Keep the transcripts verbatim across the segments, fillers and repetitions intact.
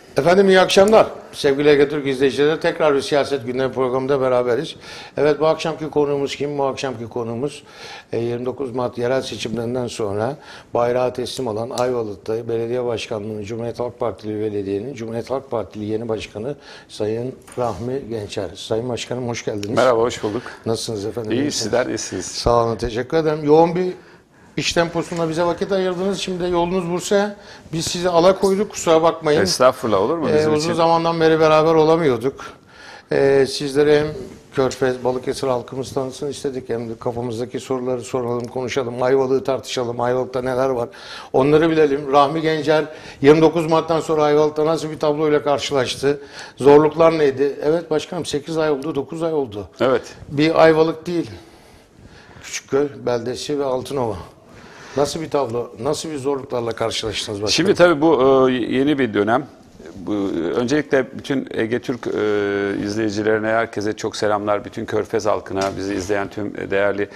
Efendim iyi akşamlar. Sevgili Ege Türk izleyicileri, tekrar bir siyaset gündemi programında beraberiz. Evet, bu akşamki konuğumuz kim? Bu akşamki konuğumuz yirmi dokuz Mart yerel seçimlerinden sonra bayrağı teslim olan Ayvalık'ta belediye başkanlığını Cumhuriyet Halk Partili belediyenin Cumhuriyet Halk Partili yeni başkanı Sayın Rahmi Gençer. Sayın Başkanım hoş geldiniz. Merhaba, hoş bulduk. Nasılsınız efendim? İyi, sizler iyisiniz. Sağ olun, teşekkür ederim. Yoğun bir İş temposunda bize vakit ayırdınız. Şimdi de yolunuz Bursa'ya. Biz sizi alakoyduk, kusura bakmayın. Estağfurullah, olur mu bizim Ee, için? uzun zamandan beri beraber olamıyorduk. Ee, sizlere hem Körfez, Balıkesir halkımız tanısın istedik. Hem de kafamızdaki soruları soralım, konuşalım. Ayvalık'ı tartışalım. Ayvalık'ta neler var? Onları bilelim. Rahmi Gencer yirmi dokuz Mart'tan sonra Ayvalık'ta nasıl bir tabloyla karşılaştı? Zorluklar neydi? Evet başkanım, sekiz ay oldu, dokuz ay oldu. Evet. Bir Ayvalık değil. Küçükköy beldesi ve Altınova. Nasıl bir tablo, nasıl bir zorluklarla karşılaştınız başkanım? Şimdi tabii bu e, yeni bir dönem. Bu, öncelikle bütün Ege Türk e, izleyicilerine, herkese çok selamlar. Bütün Körfez halkına, bizi izleyen tüm değerli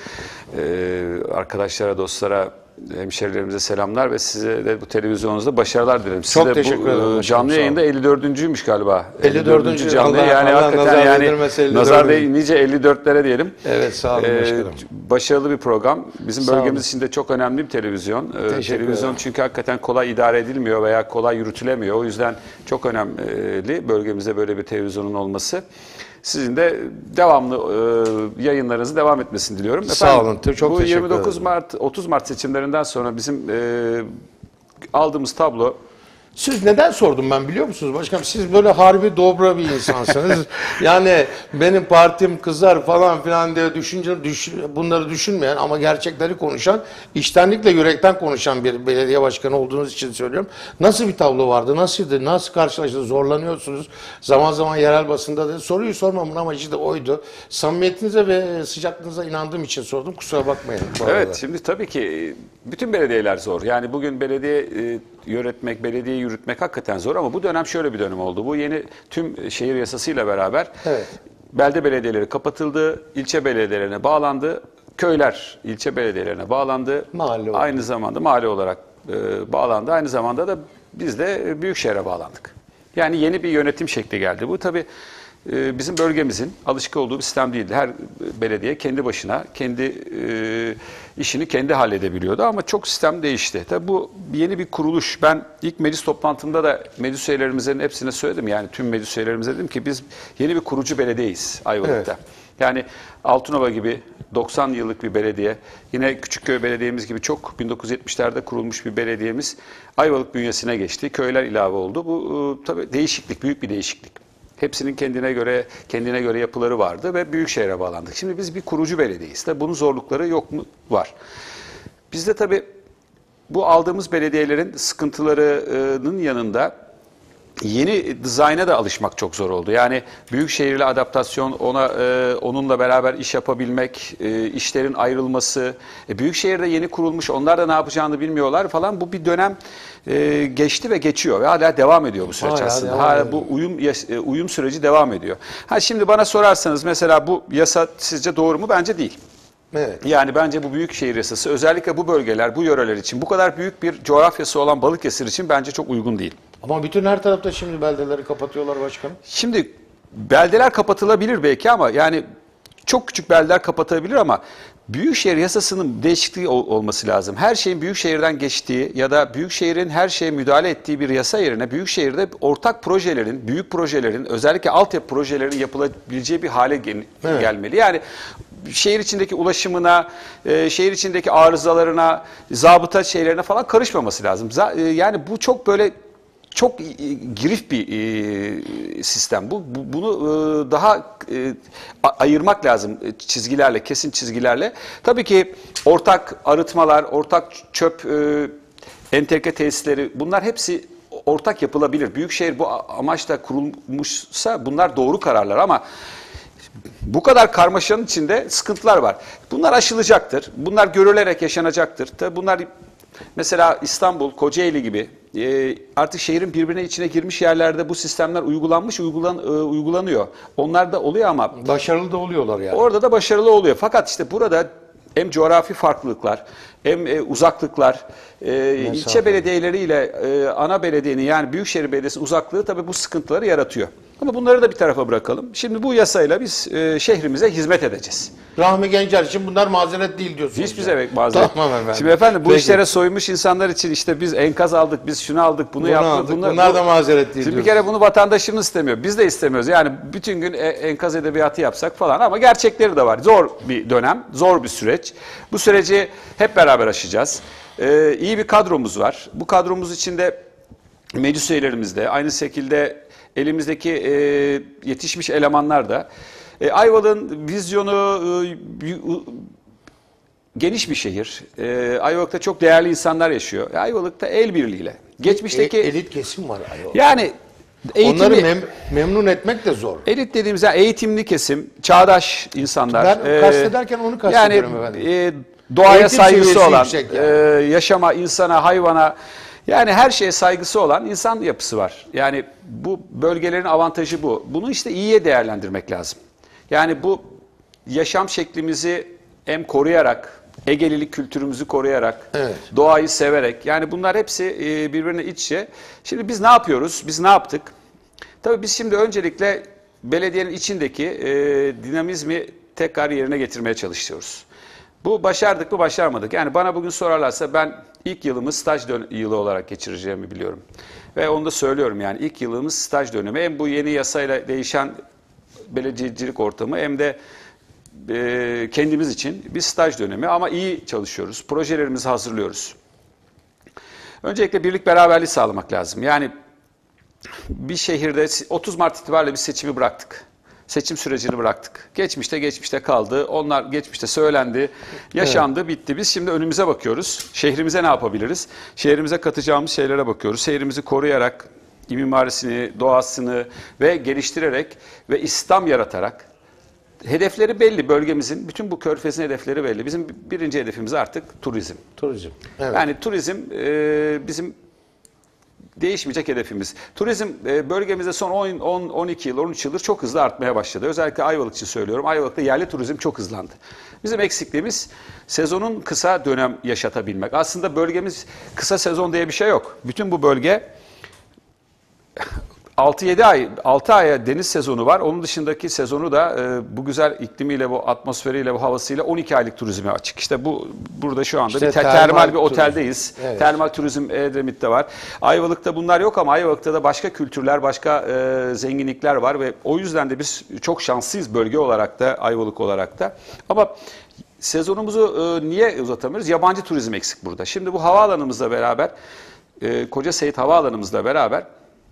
e, arkadaşlara, dostlara, hemşerilerimize selamlar ve size de bu televizyonunuzda başarılar dilerim. Size Çok teşekkür ederim. Bu canlı yayında elli dördüncüymüş galiba. elli dördüncü canlı Allah, yani Allah hakikaten nazar yani değdirmese elli dördüncü. nazar değil nice elli dörtlere diyelim. Evet, sağ olun başkanım. Ee, başarılı bir program. Bizim Sağ bölgemiz olun. için de çok önemli bir televizyon. Ee, Teşekkür televizyon ederim. çünkü hakikaten kolay idare edilmiyor veya kolay yürütülemiyor. O yüzden çok önemli bölgemizde böyle bir televizyonun olması. Sizin de devamlı e, yayınlarınızın devam etmesini diliyorum. Sağ Efendim, olun. Çok bu teşekkür yirmi dokuz ederim. Mart, otuz Mart seçimlerinden sonra bizim e, aldığımız tablo. Siz neden sordum ben biliyor musunuz başkanım? Siz böyle harbi dobra bir insansınız. Yani benim partim kızar falan filan diye düşünce düş, bunları düşünmeyen ama gerçekleri konuşan, içtenlikle yürekten konuşan bir belediye başkanı olduğunuz için söylüyorum. Nasıl bir tablo vardı? Nasıldı? Nasıl karşılaştınız? Zorlanıyorsunuz. Zaman zaman yerel basında da soruyu sormamın amacı da oydu. Samimiyetinize ve sıcaklığınıza inandığım için sordum. Kusura bakmayın. Evet, şimdi tabii ki bütün belediyeler zor. Yani bugün belediye e, yönetmek, belediye yürütmek hakikaten zor ama bu dönem şöyle bir dönem oldu. Bu yeni tüm şehir yasasıyla beraber evet. belde belediyeleri kapatıldı, ilçe belediyelerine bağlandı, köyler ilçe belediyelerine bağlandı. Mahalle oldu. Aynı zamanda mahalle olarak e, bağlandı. Aynı zamanda da biz de büyükşehire bağlandık. Yani yeni bir yönetim şekli geldi. Bu tabii e, bizim bölgemizin alışık olduğu bir sistem değildi. Her belediye kendi başına, kendi e, işini kendi halledebiliyordu ama çok sistem değişti. Tabii bu yeni bir kuruluş. Ben ilk meclis toplantımda da meclis üyelerimizin hepsine söyledim. Yani tüm meclis üyelerimize dedim ki biz yeni bir kurucu belediyeyiz Ayvalık'ta. Evet. Yani Altınova gibi doksan yıllık bir belediye, yine Küçükköy Belediye'miz gibi çok bin dokuz yüz yetmişlerde kurulmuş bir belediyemiz Ayvalık bünyesine geçti. Köyler ilave oldu. Bu e, tabii değişiklik, büyük bir değişiklik. Hepsinin kendine göre kendine göre yapıları vardı ve büyükşehire bağlandık. Şimdi biz bir kurucu belediyeyiz. Tabii bunun zorlukları yok mu? Var. Bizde tabii bu aldığımız belediyelerin sıkıntılarının yanında yeni dizayna da alışmak çok zor oldu. Yani büyük şehirle adaptasyon, ona e, onunla beraber iş yapabilmek, e, işlerin ayrılması, e, büyük şehirde yeni kurulmuş, onlar da ne yapacağını bilmiyorlar falan. Bu bir dönem e, geçti ve geçiyor ve hala devam ediyor bu süreç Hala aslında. devam Hala ediyor. bu uyum e, uyum süreci devam ediyor. Ha şimdi bana sorarsanız mesela bu yasa sizce doğru mu? Bence değil. Evet. Yani bence bu büyük şehir yasası özellikle bu bölgeler, bu yöreler için, bu kadar büyük bir coğrafyası olan Balıkesir için bence çok uygun değil. Ama bütün her tarafta şimdi beldeleri kapatıyorlar başkanım. Şimdi beldeler kapatılabilir belki ama yani çok küçük beldeler kapatılabilir ama büyükşehir yasasının değişikliği ol- olması lazım. Her şeyin büyükşehirden geçtiği ya da büyükşehirin her şeye müdahale ettiği bir yasa yerine büyükşehirde ortak projelerin, büyük projelerin, özellikle altyapı projelerinin yapılabileceği bir hale gel- Evet. gelmeli. Yani şehir içindeki ulaşımına, e, şehir içindeki arızalarına, zabıta şeylerine falan karışmaması lazım. Z- e, yani bu çok böyle çok e, girif bir e, sistem bu. bu bunu e, daha e, ayırmak lazım çizgilerle, kesin çizgilerle. Tabii ki ortak arıtmalar, ortak çöp e, entegre tesisleri, bunlar hepsi ortak yapılabilir. Büyükşehir bu amaçla kurulmuşsa bunlar doğru kararlar ama bu kadar karmaşanın içinde sıkıntılar var. Bunlar aşılacaktır. Bunlar görülerek yaşanacaktır. Tabii bunlar mesela İstanbul, Kocaeli gibi e, artık şehrin birbirine içine girmiş yerlerde bu sistemler uygulanmış, uygulan, e, uygulanıyor. Onlar da oluyor ama Başarılı da oluyorlar yani. orada da başarılı oluyor. Fakat işte burada hem coğrafi farklılıklar, hem e, uzaklıklar, e, ilçe belediyeleriyle e, ana belediyenin yani Büyükşehir Belediyesi'nin uzaklığı tabii bu sıkıntıları yaratıyor. Ama bunları da bir tarafa bırakalım. Şimdi bu yasayla biz e, şehrimize hizmet edeceğiz. Rahmi Gencer için bunlar mazeret değil diyorsunuz. Hiçbir şey mazeret. Tamam efendim. Şimdi efendim bu Peki. işlere soymuş insanlar için işte biz enkaz aldık, biz şunu aldık, bunu, Bunu yaptık. aldık, Bunlar, bunlar bu, da mazeret değil Şimdi bir diyorsunuz. kere bunu vatandaşımız istemiyor. Biz de istemiyoruz. Yani bütün gün e- enkaz edebiyatı yapsak falan ama gerçekleri de var. Zor bir dönem, zor bir süreç. Bu süreci hep beraber aşacağız. Ee, iyi bir kadromuz var. Bu kadromuz içinde meclis üyelerimiz de aynı şekilde elimizdeki e, yetişmiş elemanlar da. E, Ayvalık'ın vizyonu e, geniş bir şehir. E, Ayvalık'ta çok değerli insanlar yaşıyor. E, Ayvalık'ta el birliğiyle. Geçmişteki E, elit kesim var ayol. yani eğitimli, Onları mem- memnun etmek de zor. elit dediğimiz yani eğitimli kesim, çağdaş insanlar. Ben kastederken onu kastediyorum yani, efendim. E, doğaya Eğitim saygısı seviyesi olan, yüksek yani. e, yaşama, insana, hayvana, yani her şeye saygısı olan insan yapısı var. Yani bu bölgelerin avantajı bu. Bunu işte iyiye değerlendirmek lazım. Yani bu yaşam şeklimizi hem koruyarak, Egelilik kültürümüzü koruyarak, Evet. doğayı severek, yani bunlar hepsi e, birbirine iç içe. Şimdi biz ne yapıyoruz? Biz ne yaptık? Tabii biz şimdi öncelikle belediyenin içindeki e, dinamizmi tekrar yerine getirmeye çalışıyoruz. Bu başardık mı başarmadık. Yani bana bugün sorarlarsa ben ilk yılımı staj yılı olarak geçireceğimi biliyorum. Ve onu da söylüyorum yani ilk yılımız staj dönemi. Hem bu yeni yasayla değişen belediyecilik ortamı hem de e, kendimiz için bir staj dönemi ama iyi çalışıyoruz. Projelerimizi hazırlıyoruz. Öncelikle birlik beraberliği sağlamak lazım. Yani bir şehirde otuz Mart itibariyle bir seçimi bıraktık. Seçim sürecini bıraktık. Geçmişte geçmişte kaldı. Onlar geçmişte söylendi, yaşandı, evet. Bitti. Biz şimdi önümüze bakıyoruz. Şehrimize ne yapabiliriz? Şehrimize katacağımız şeylere bakıyoruz. Şehrimizi koruyarak, mimarisini, doğasını ve geliştirerek ve istihdam yaratarak hedefleri belli bölgemizin. Bütün bu körfezin hedefleri belli. Bizim birinci hedefimiz artık turizm. Turizm. Evet. Yani turizm e, bizim değişmeyecek hedefimiz. Turizm bölgemizde son on on iki yıl, on üç yıldır çok hızlı artmaya başladı. Özellikle Ayvalık için söylüyorum. Ayvalık'ta yerli turizm çok hızlandı. Bizim eksikliğimiz sezonun kısa dönem yaşatabilmek. Aslında bölgemiz kısa sezon diye bir şey yok. Bütün bu bölge altı yedi ay, altı aya deniz sezonu var. Onun dışındaki sezonu da e, bu güzel iklimiyle, bu atmosferiyle, bu havasıyla on iki aylık turizme açık. İşte bu burada şu anda İşte bir te- termal termal bir turizm. oteldeyiz. Evet. Termal turizm Edremit'te var. Ayvalık'ta bunlar yok ama Ayvalık'ta da başka kültürler, başka e, zenginlikler var ve o yüzden de biz çok şanslıyız bölge olarak da, Ayvalık olarak da. Ama sezonumuzu e, niye uzatamıyoruz? Yabancı turizm eksik burada. Şimdi bu havaalanımızla beraber, e, Koca Seyit Havaalanımızla beraber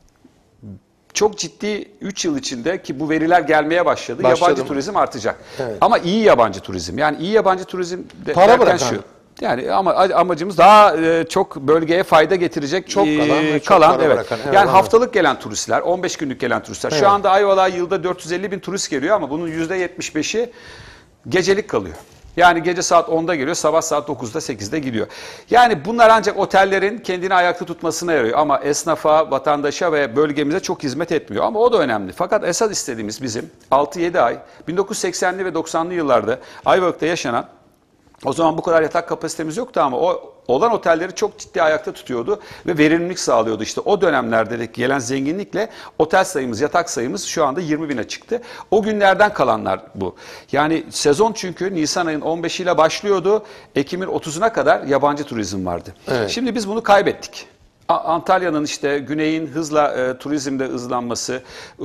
çok ciddi üç yıl içinde ki bu veriler gelmeye başladı. Başladım. Yabancı turizm artacak. Evet. Ama iyi yabancı turizm. Yani iyi yabancı turizm de Para derken bırakan. şu. Yani ama amacımız daha e, çok bölgeye fayda getirecek Çok kalan ve çok kalan para evet. bırakan. Evet, Yani anladım. haftalık gelen turistler, on beş günlük gelen turistler. Evet. Şu anda Ayvalık'a yılda dört yüz elli bin turist geliyor ama bunun yüzde yetmiş beşi gecelik kalıyor. Yani gece saat onda geliyor, sabah saat dokuzda sekizde gidiyor. Yani bunlar ancak otellerin kendini ayakta tutmasına yarıyor. Ama esnafa, vatandaşa ve bölgemize çok hizmet etmiyor. Ama o da önemli. Fakat esas istediğimiz bizim altı yedi ay, bin dokuz yüz seksenli ve doksanlı yıllarda Ayvalık'ta yaşanan, o zaman bu kadar yatak kapasitemiz yoktu ama o olan otelleri çok ciddi ayakta tutuyordu ve verimlilik sağlıyordu. İşte o dönemlerde gelen zenginlikle otel sayımız, yatak sayımız şu anda yirmi bine çıktı. O günlerden kalanlar bu. Yani sezon çünkü Nisan ayının on beşiyle başlıyordu. Ekim'in otuzuna kadar yabancı turizm vardı. Evet. Şimdi biz bunu kaybettik. A- Antalya'nın işte güneyin hızla e, turizmde hızlanması, e,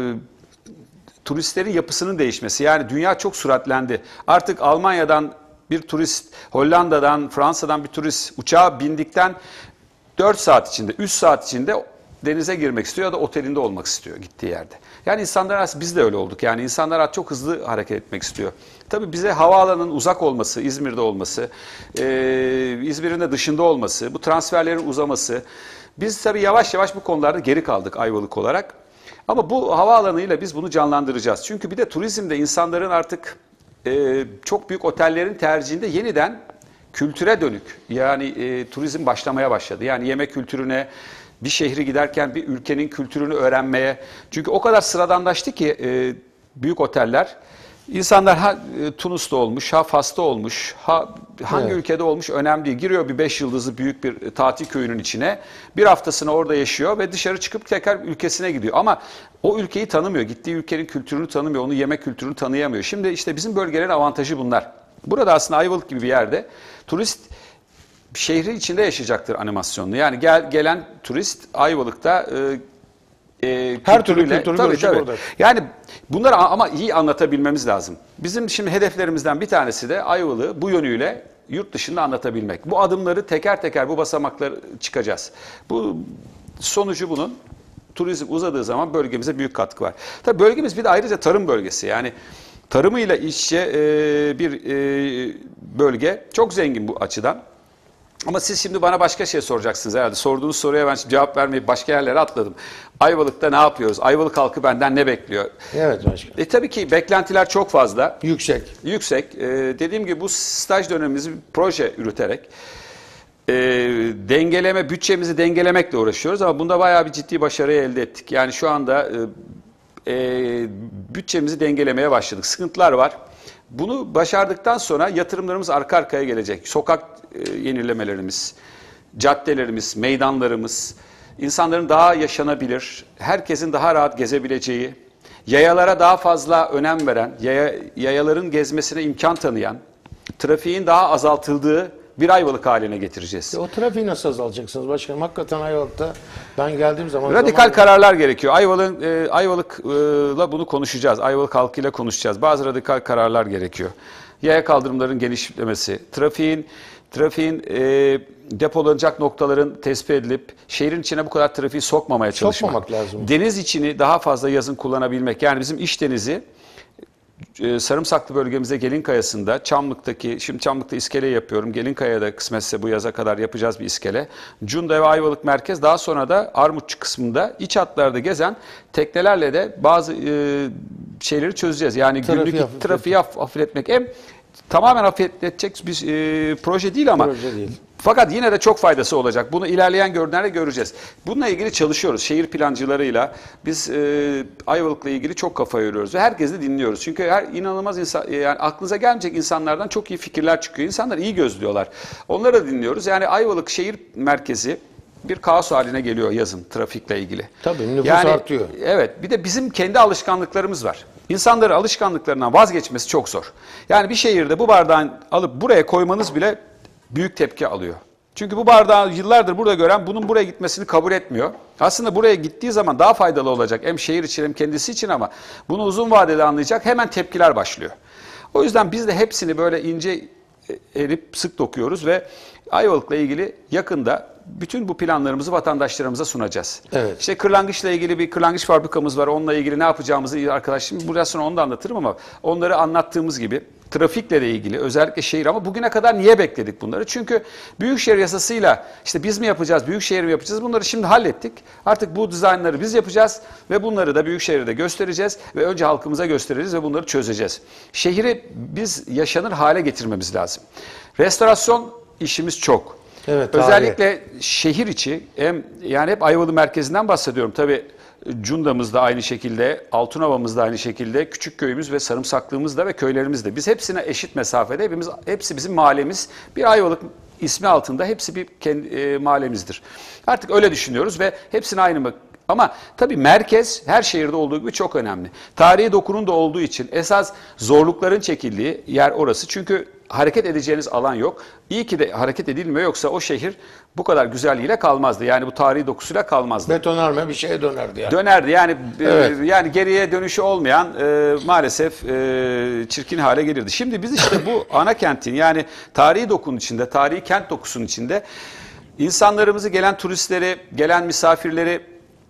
turistlerin yapısının değişmesi. Yani dünya çok süratlendi. Artık Almanya'dan bir turist, Hollanda'dan, Fransa'dan bir turist uçağa bindikten dört saat içinde, üç saat içinde denize girmek istiyor ya da otelinde olmak istiyor gittiği yerde. Yani insanlar, biz de öyle olduk. Yani insanlar çok hızlı hareket etmek istiyor. Tabii bize havaalanının uzak olması, İzmir'de olması, e, İzmir'in de dışında olması, bu transferlerin uzaması. Biz tabii yavaş yavaş bu konularda geri kaldık Ayvalık olarak. Ama bu havaalanıyla biz bunu canlandıracağız. Çünkü bir de turizmde insanların artık e, çok büyük otellerin tercihinde yeniden kültüre dönük, yani e, turizm başlamaya başladı. Yani yemek kültürüne, bir şehri giderken bir ülkenin kültürünü öğrenmeye. Çünkü o kadar sıradanlaştı ki e, büyük oteller İnsanlar ha e, Tunus'ta olmuş, ha Fas'ta olmuş, ha hangi Evet. ülkede olmuş önemli değil. Giriyor bir beş yıldızlı büyük bir e, tatil köyünün içine. Bir haftasını orada yaşıyor ve dışarı çıkıp tekrar ülkesine gidiyor. Ama o ülkeyi tanımıyor. Gittiği ülkenin kültürünü tanımıyor. Onun yemek kültürünü tanıyamıyor. Şimdi işte bizim bölgelerin avantajı bunlar. Burada aslında Ayvalık gibi bir yerde turist şehri içinde yaşayacaktır animasyonunu. Yani gel, gelen turist Ayvalık'ta e, e, Her türlü kültürüyle- kültürü tabii, görecek tabii. orada. Yani bunları a- ama iyi anlatabilmemiz lazım. Bizim şimdi hedeflerimizden bir tanesi de Ayvalık'ı bu yönüyle yurt dışında anlatabilmek. Bu adımları teker teker bu basamakları çıkacağız. Bu sonucu bunun turizm uzadığı zaman bölgemize büyük katkı var. Tabii bölgemiz bir de ayrıca tarım bölgesi. Yani tarımıyla iç içe e, bir e, bölge. Çok zengin bu açıdan. Ama siz şimdi bana başka şey soracaksınız herhalde. Sorduğunuz soruya ben şimdi cevap vermeyip başka yerlere atladım. Ayvalık'ta ne yapıyoruz? Ayvalık halkı benden ne bekliyor? Evet başkanım. E tabii ki beklentiler çok fazla. Yüksek. Yüksek. E, dediğim gibi bu staj dönemimizi bir proje yürüterek e, dengeleme, bütçemizi dengelemekle uğraşıyoruz. Ama bunda bayağı bir ciddi başarıyı elde ettik. Yani şu anda e, e, bütçemizi dengelemeye başladık. Sıkıntılar var. Bunu başardıktan sonra yatırımlarımız arka arkaya gelecek. Sokak e, yenilemelerimiz, caddelerimiz, meydanlarımız, insanların daha yaşanabilir, herkesin daha rahat gezebileceği, yayalara daha fazla önem veren, yaya, yayaların gezmesine imkan tanıyan, trafiğin daha azaltıldığı bir Ayvalık haline getireceğiz. O trafiği nasıl azaltacaksınız başkanım? Hakikaten Ayvalık'ta ben geldiğim zaman... Radikal zaman... kararlar gerekiyor. Ayvalık e, Ayvalık'la bunu konuşacağız. Ayvalık halkıyla konuşacağız. Bazı radikal kararlar gerekiyor. Yaya kaldırımların genişlemesi, trafiğin trafiğin e, depolanacak noktaların tespit edilip şehrin içine bu kadar trafiği sokmamaya çalışmak. Sokmamak lazım. Deniz içini daha fazla yazın kullanabilmek. Yani bizim iç denizi e, Sarımsaklı bölgemize Gelinkaya'sında, Çamlık'taki, şimdi Çamlık'ta iskele yapıyorum. Gelinkaya'da kısmetse bu yaza kadar yapacağız bir iskele. Cunda ve Ayvalık merkez, daha sonra da Armutçu kısmında iç hatlarda gezen teknelerle de bazı e, şeyleri çözeceğiz. Yani Trafiği günlük hafifletmek. trafiği haf- hafifletmek. Hem tamamen hafifletecek bir e, proje değil ama Proje değil. fakat yine de çok faydası olacak. Bunu ilerleyen günlerde göreceğiz. Bununla ilgili çalışıyoruz. Şehir plancılarıyla biz e, Ayvalık'la ilgili çok kafa yoruyoruz ve herkesi dinliyoruz. Çünkü her inanılmaz insan, yani aklınıza gelmeyecek insanlardan çok iyi fikirler çıkıyor. İnsanlar iyi gözlüyorlar. Onları da dinliyoruz. Yani Ayvalık şehir merkezi bir kaos haline geliyor yazın trafikle ilgili. Tabii, nüfus Yani, artıyor. Evet, bir de bizim kendi alışkanlıklarımız var. İnsanların alışkanlıklarından vazgeçmesi çok zor. Yani bir şehirde bu bardağın alıp buraya koymanız bile büyük tepki alıyor. Çünkü bu bardağı yıllardır burada gören bunun buraya gitmesini kabul etmiyor. Aslında buraya gittiği zaman daha faydalı olacak hem şehir için hem kendisi için, ama bunu uzun vadede anlayacak, hemen tepkiler başlıyor. O yüzden biz de hepsini böyle ince erip sık dokuyoruz ve Ayvalık'la ilgili yakında bütün bu planlarımızı vatandaşlarımıza sunacağız. Evet. İşte kırlangıçla ilgili bir kırlangıç fabrikamız var. Onunla ilgili ne yapacağımızı arkadaşım biraz sonra onu da anlatırım, ama onları anlattığımız gibi trafikle de ilgili özellikle şehir, ama bugüne kadar niye bekledik bunları? Çünkü Büyükşehir Yasası'yla işte biz mi yapacağız, Büyükşehir mi yapacağız? Bunları şimdi hallettik. Artık bu dizaynları biz yapacağız ve bunları da Büyükşehir'de göstereceğiz ve önce halkımıza göstereceğiz ve bunları çözeceğiz. Şehri biz yaşanır hale getirmemiz lazım. Restorasyon işimiz çok. Evet, Özellikle şehir içi, hem yani hep Ayvalık merkezinden bahsediyorum. Tabii Cunda'mız da aynı şekilde, Altunova'mız da aynı şekilde, Küçükköy'ümüz ve Sarımsaklığımız da ve köylerimiz de. Biz hepsine eşit mesafede, hepimiz, hepsi bizim mahallemiz. Bir Ayvalık ismi altında hepsi bir kendi, e, mahallemizdir. Artık öyle düşünüyoruz ve hepsine aynı mı? Ama tabii merkez her şehirde olduğu gibi çok önemli. Tarihi dokunun da olduğu için esas zorlukların çekildiği yer orası. Çünkü hareket edeceğiniz alan yok. İyi ki de hareket edilmiyor, yoksa o şehir bu kadar güzelliğiyle kalmazdı. Yani bu tarihi dokusuyla kalmazdı. Betonarme bir şeye dönerdi yani. Dönerdi yani, Evet. e, yani geriye dönüşü olmayan e, maalesef e, çirkin hale gelirdi. Şimdi biz işte bu ana kentin, yani tarihi dokunun içinde, tarihi kent dokusunun içinde insanlarımızı, gelen turistleri, gelen misafirleri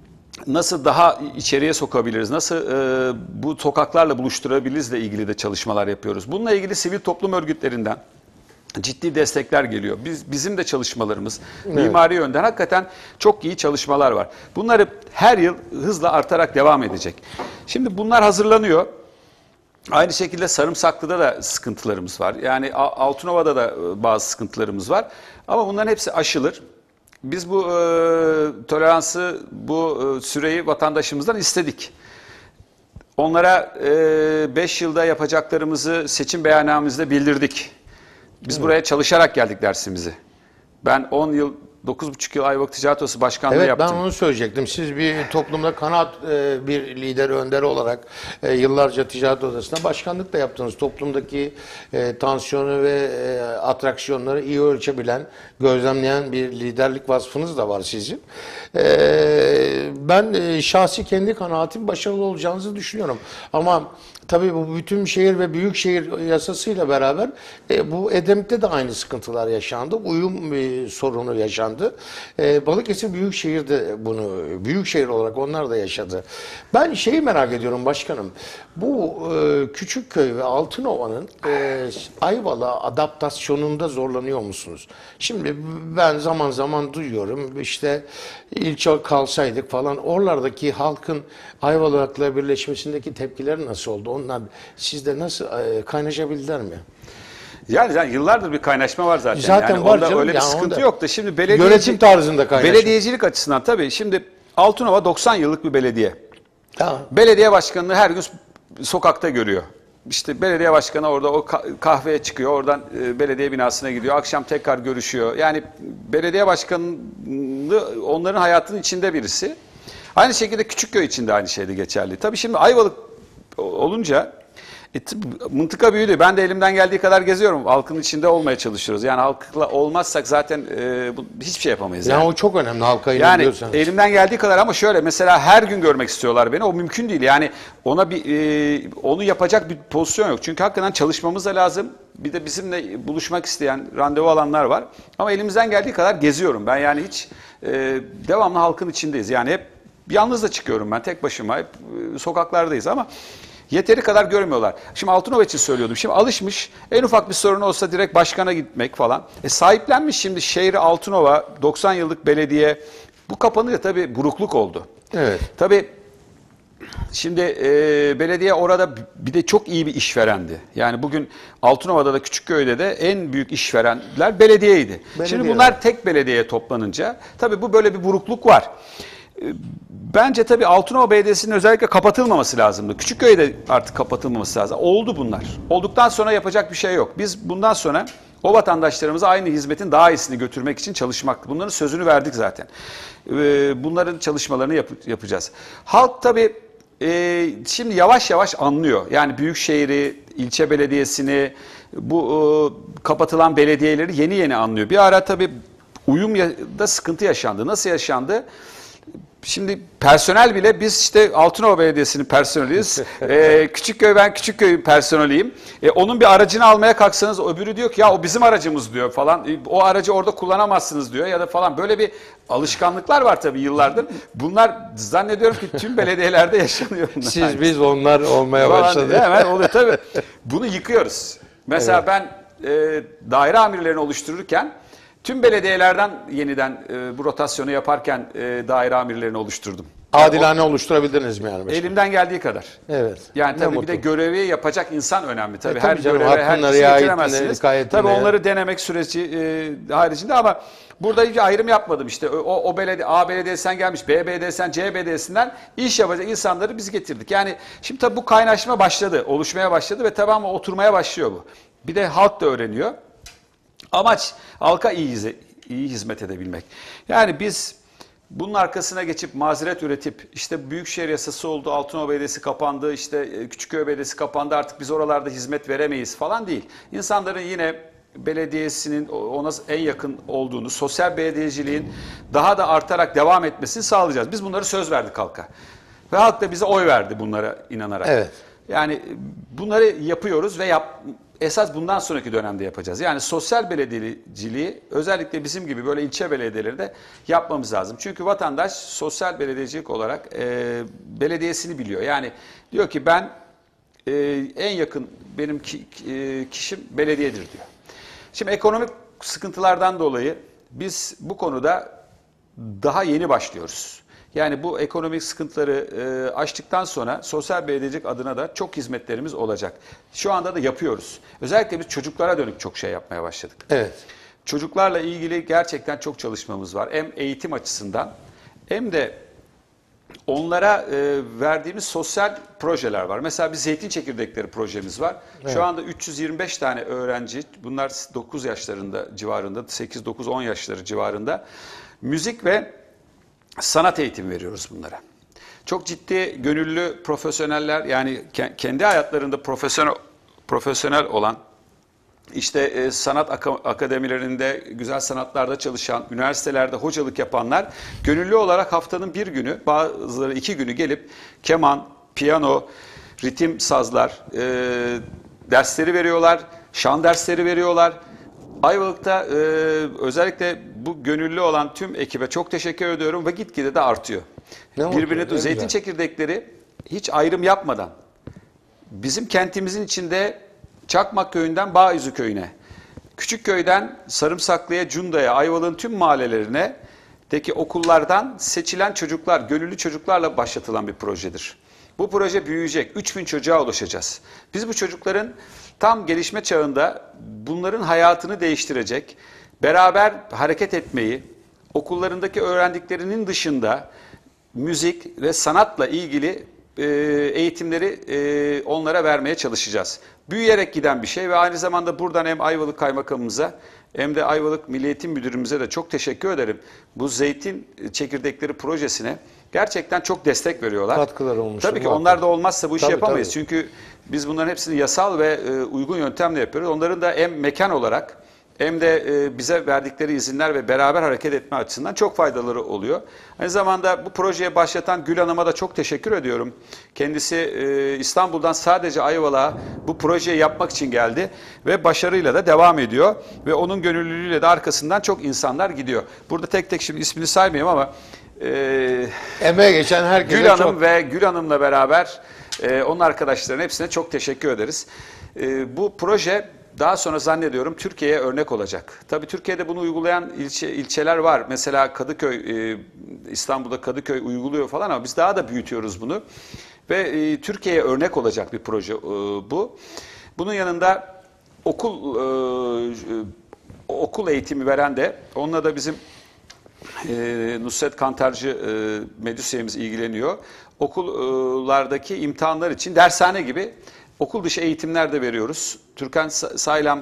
nasıl daha içeriye sokabiliriz, nasıl e, bu sokaklarla buluşturabilirizle ilgili de çalışmalar yapıyoruz. Bununla ilgili sivil toplum örgütlerinden ciddi destekler geliyor. Biz bizim de çalışmalarımız mimari yönden hakikaten çok iyi çalışmalar var. Bunları her yıl hızla artarak devam edecek. Şimdi bunlar hazırlanıyor. Aynı şekilde Sarımsaklı'da da sıkıntılarımız var. Yani Altunova'da da bazı sıkıntılarımız var. Ama bunların hepsi aşılır. Biz bu e, toleransı, bu e, süreyi vatandaşımızdan istedik. Onlara beş yılda yapacaklarımızı seçim beyannamemizde bildirdik. Biz evet. buraya çalışarak geldik dersimizi. Ben on yıl, dokuz buçuk yıl Ayvalık Ticaret Odası Başkanlığı evet, yaptım. Evet, ben onu söyleyecektim. Siz bir toplumda kanaat e, bir lider, önder olarak e, yıllarca Ticaret Odası'na başkanlık da yaptınız. Toplumdaki e, tansiyonu ve e, atraksiyonları iyi ölçebilen, gözlemleyen bir liderlik vasfınız da var sizin. E, ben e, şahsi kendi kanaatim başarılı olacağınızı düşünüyorum. Ama tabii bu bütün şehir ve büyük şehir yasasıyla beraber e, bu Edremit'te de aynı sıkıntılar yaşandı. Uyum e, sorunu yaşandı. E, Balıkesir Büyükşehir de bunu büyükşehir olarak onlar da yaşadı. Ben şeyi merak ediyorum başkanım. Bu e, Küçükköy ve Altınova'nın e, Ayvalık'a adaptasyonunda zorlanıyor musunuz? Şimdi ben zaman zaman duyuyorum işte ilçe kalsaydık falan oralardaki halkın Ayvalık'la birleşmesindeki tepkileri nasıl oldu? Onlar sizde nasıl e, kaynaşabildiler mi? Yani, yani yıllardır bir kaynaşma var zaten. Zaten yani var onda canım. öyle bir Yani sıkıntı onda yok da şimdi belediye yönetim tarzında kaynaşma. Belediyecilik açısından tabii şimdi Altınova doksan yıllık bir belediye. Tamam. Belediye başkanını her gün sokakta görüyor. İşte belediye başkanı orada o kahveye çıkıyor, oradan e, belediye binasına gidiyor, akşam tekrar görüşüyor. Yani belediye başkanı onların hayatının içinde birisi. Aynı şekilde Küçükköy için de aynı şeydi geçerli. Tabii şimdi Ayvalık olunca e, mıntıka büyüdü. Ben de elimden geldiği kadar geziyorum. Halkın içinde olmaya çalışıyoruz. Yani halkla olmazsak zaten e, bu, hiçbir şey yapamayız. Yani, yani o çok önemli halka yani inanıyorsanız. elimden geldiği kadar ama şöyle mesela her gün görmek istiyorlar beni. O mümkün değil. Yani ona bir e, onu yapacak bir pozisyon yok. Çünkü hakikaten çalışmamız da lazım. Bir de bizimle buluşmak isteyen, randevu alanlar var. Ama elimizden geldiği kadar geziyorum. Ben yani hiç e, devamlı halkın içindeyiz. Yani hep yalnız da çıkıyorum ben tek başıma. Hep e, sokaklardayız ama yeteri kadar görmüyorlar. Şimdi Altınova için söylüyordum. Şimdi alışmış en ufak bir sorun olsa direkt başkana gitmek falan. E sahiplenmiş şimdi şehri Altınova doksan yıllık belediye. Bu kapanınca tabii burukluk oldu. Evet. Tabii şimdi e, belediye orada bir de çok iyi bir işverendi. Yani bugün Altınova'da da Küçükköy'de de en büyük işverenler belediyeydi. Belediye. Şimdi bunlar tek belediyeye toplanınca tabii bu böyle bir burukluk var. Bence tabii Altınova Belediyesi'nin özellikle kapatılmaması lazımdı. Küçükköy'de artık kapatılmaması lazım. Oldu bunlar. Olduktan sonra yapacak bir şey yok. Biz bundan sonra o vatandaşlarımıza aynı hizmetin daha iyisini götürmek için çalışmak. Bunların sözünü verdik zaten. Bunların çalışmalarını yap yapacağız. Halk tabii e, şimdi yavaş yavaş anlıyor. Yani büyükşehiri, ilçe belediyesini, bu e, kapatılan belediyeleri yeni yeni anlıyor. Bir ara tabii uyumda sıkıntı yaşandı. Nasıl yaşandı? Şimdi personel bile biz işte Altınova Belediyesi'nin personeliyiz. ee, Küçükköy ben Küçükköy personeliyim. Ee, onun bir aracını almaya kalksanız öbürü diyor ki ya o bizim aracımız diyor falan. E, o aracı orada kullanamazsınız diyor ya da falan. Böyle bir alışkanlıklar var tabii yıllardır. Bunlar zannediyorum ki tüm belediyelerde yaşanıyor. Bunlar. Siz biz onlar olmaya başladı. Hemen oluyor tabii. Bunu yıkıyoruz. Mesela evet. ben e, daire amirlerini oluştururken tüm belediyelerden yeniden e, bu rotasyonu yaparken e, daire amirlerini oluşturdum. Adilane yani oluşturabildiniz mi yani? Mesela? Elimden geldiği kadar. Evet. Yani tabii bir de görevi yapacak insan önemli. Tabii, e, her tabii canım, göreve her kişi getiremezsiniz. Tabii ya. onları denemek süreci e, haricinde ama burada hiç ayrım yapmadım işte. O, o belediye, A belediyesinden gelmiş, B belediyesinden, C belediyesinden iş yapacak insanları biz getirdik. Yani şimdi tabii bu kaynaşma başladı, oluşmaya başladı ve tabii ama oturmaya başlıyor bu. Bir de halk da öğreniyor. Amaç halka iyi, iyi hizmet edebilmek. Yani biz bunun arkasına geçip mazeret üretip işte Büyükşehir Yasası oldu, Altınova Belediyesi kapandı, işte Küçükköy Belediyesi kapandı artık biz oralarda hizmet veremeyiz falan değil. İnsanların yine belediyesinin ona en yakın olduğunu, sosyal belediyeciliğin daha da artarak devam etmesini sağlayacağız. Biz bunları söz verdik halka. Ve halk da bize oy verdi bunlara inanarak. Evet. Yani bunları yapıyoruz ve yap esas bundan sonraki dönemde yapacağız. Yani sosyal belediyeciliği özellikle bizim gibi böyle ilçe belediyeleri de yapmamız lazım. Çünkü vatandaş sosyal belediyecilik olarak e, belediyesini biliyor. Yani diyor ki ben e, en yakın benim ki, e, kişim belediyedir diyor. Şimdi ekonomik sıkıntılardan dolayı biz bu konuda daha yeni başlıyoruz. Yani bu ekonomik sıkıntıları e, aştıktan sonra sosyal belediyecilik adına da çok hizmetlerimiz olacak. Şu anda da yapıyoruz. Özellikle biz çocuklara dönük çok şey yapmaya başladık. Evet. Çocuklarla ilgili gerçekten çok çalışmamız var. Hem eğitim açısından hem de onlara e, verdiğimiz sosyal projeler var. Mesela bir zeytin çekirdekleri projemiz var. Evet. Şu anda üç yüz yirmi beş tane öğrenci, bunlar dokuz yaşlarında civarında, sekiz dokuz on yaşları civarında müzik ve sanat eğitimi veriyoruz bunlara. Çok ciddi, gönüllü profesyoneller, yani ke- kendi hayatlarında profesyonel profesyonel olan, İşte e, sanat aka- akademilerinde, güzel sanatlarda çalışan, üniversitelerde hocalık yapanlar gönüllü olarak haftanın bir günü, bazıları iki günü gelip keman, piyano, ritim sazlar e, dersleri veriyorlar, şan dersleri veriyorlar. Ayvalık'ta e, özellikle bu gönüllü olan tüm ekibe çok teşekkür ediyorum ve gitgide de artıyor. Ne mutlu, Birbirine ne zeytin güzel. çekirdekleri hiç ayrım yapmadan bizim kentimizin içinde Çakmak Köyü'nden Bağüzü Köyü'ne, Küçükköy'den Sarımsaklı'ya, Cunda'ya, Ayvalık'ın tüm mahallelerine deki okullardan seçilen çocuklar, gönüllü çocuklarla başlatılan bir projedir. Bu proje büyüyecek. üç bin çocuğa ulaşacağız. Biz bu çocukların tam gelişme çağında bunların hayatını değiştirecek, beraber hareket etmeyi, okullarındaki öğrendiklerinin dışında müzik ve sanatla ilgili e, eğitimleri e, onlara vermeye çalışacağız. Büyüyerek giden bir şey ve aynı zamanda buradan hem Ayvalık Kaymakamımıza hem de Ayvalık Milli Eğitim Müdürümüze de çok teşekkür ederim. Bu zeytin çekirdekleri projesine gerçekten çok destek veriyorlar. Katkıları olmuş. Tabii ki onlar da olmazsa bu işi Tabii, yapamayız. tabii. Çünkü biz bunların hepsini yasal ve e, uygun yöntemle yapıyoruz. Onların da hem mekan olarak hem de e, bize verdikleri izinler ve beraber hareket etme açısından çok faydaları oluyor. Aynı zamanda bu projeye başlatan Gül Hanım'a da çok teşekkür ediyorum. Kendisi e, İstanbul'dan sadece Ayvalık'a bu projeyi yapmak için geldi ve başarıyla da devam ediyor. Ve onun gönüllülüğüyle de arkasından çok insanlar gidiyor. Burada tek tek şimdi ismini saymayayım ama e, Emeğe geçen herkese Gül Hanım çok... ve Gül Hanım'la beraber e, onun arkadaşlarının hepsine çok teşekkür ederiz. E, bu proje daha sonra zannediyorum Türkiye'ye örnek olacak. Tabii Türkiye'de bunu uygulayan ilçe, ilçeler var. Mesela Kadıköy, e, İstanbul'da Kadıköy uyguluyor falan ama biz daha da büyütüyoruz bunu. Ve e, Türkiye'ye örnek olacak bir proje e, bu. Bunun yanında okul e, e, okul eğitimi veren de, onunla da bizim e, Nusret Kantarcı e, Medüsyemiz ilgileniyor. Okullardaki imtihanlar için dershane gibi okul dışı eğitimler de veriyoruz. Türkan Saylam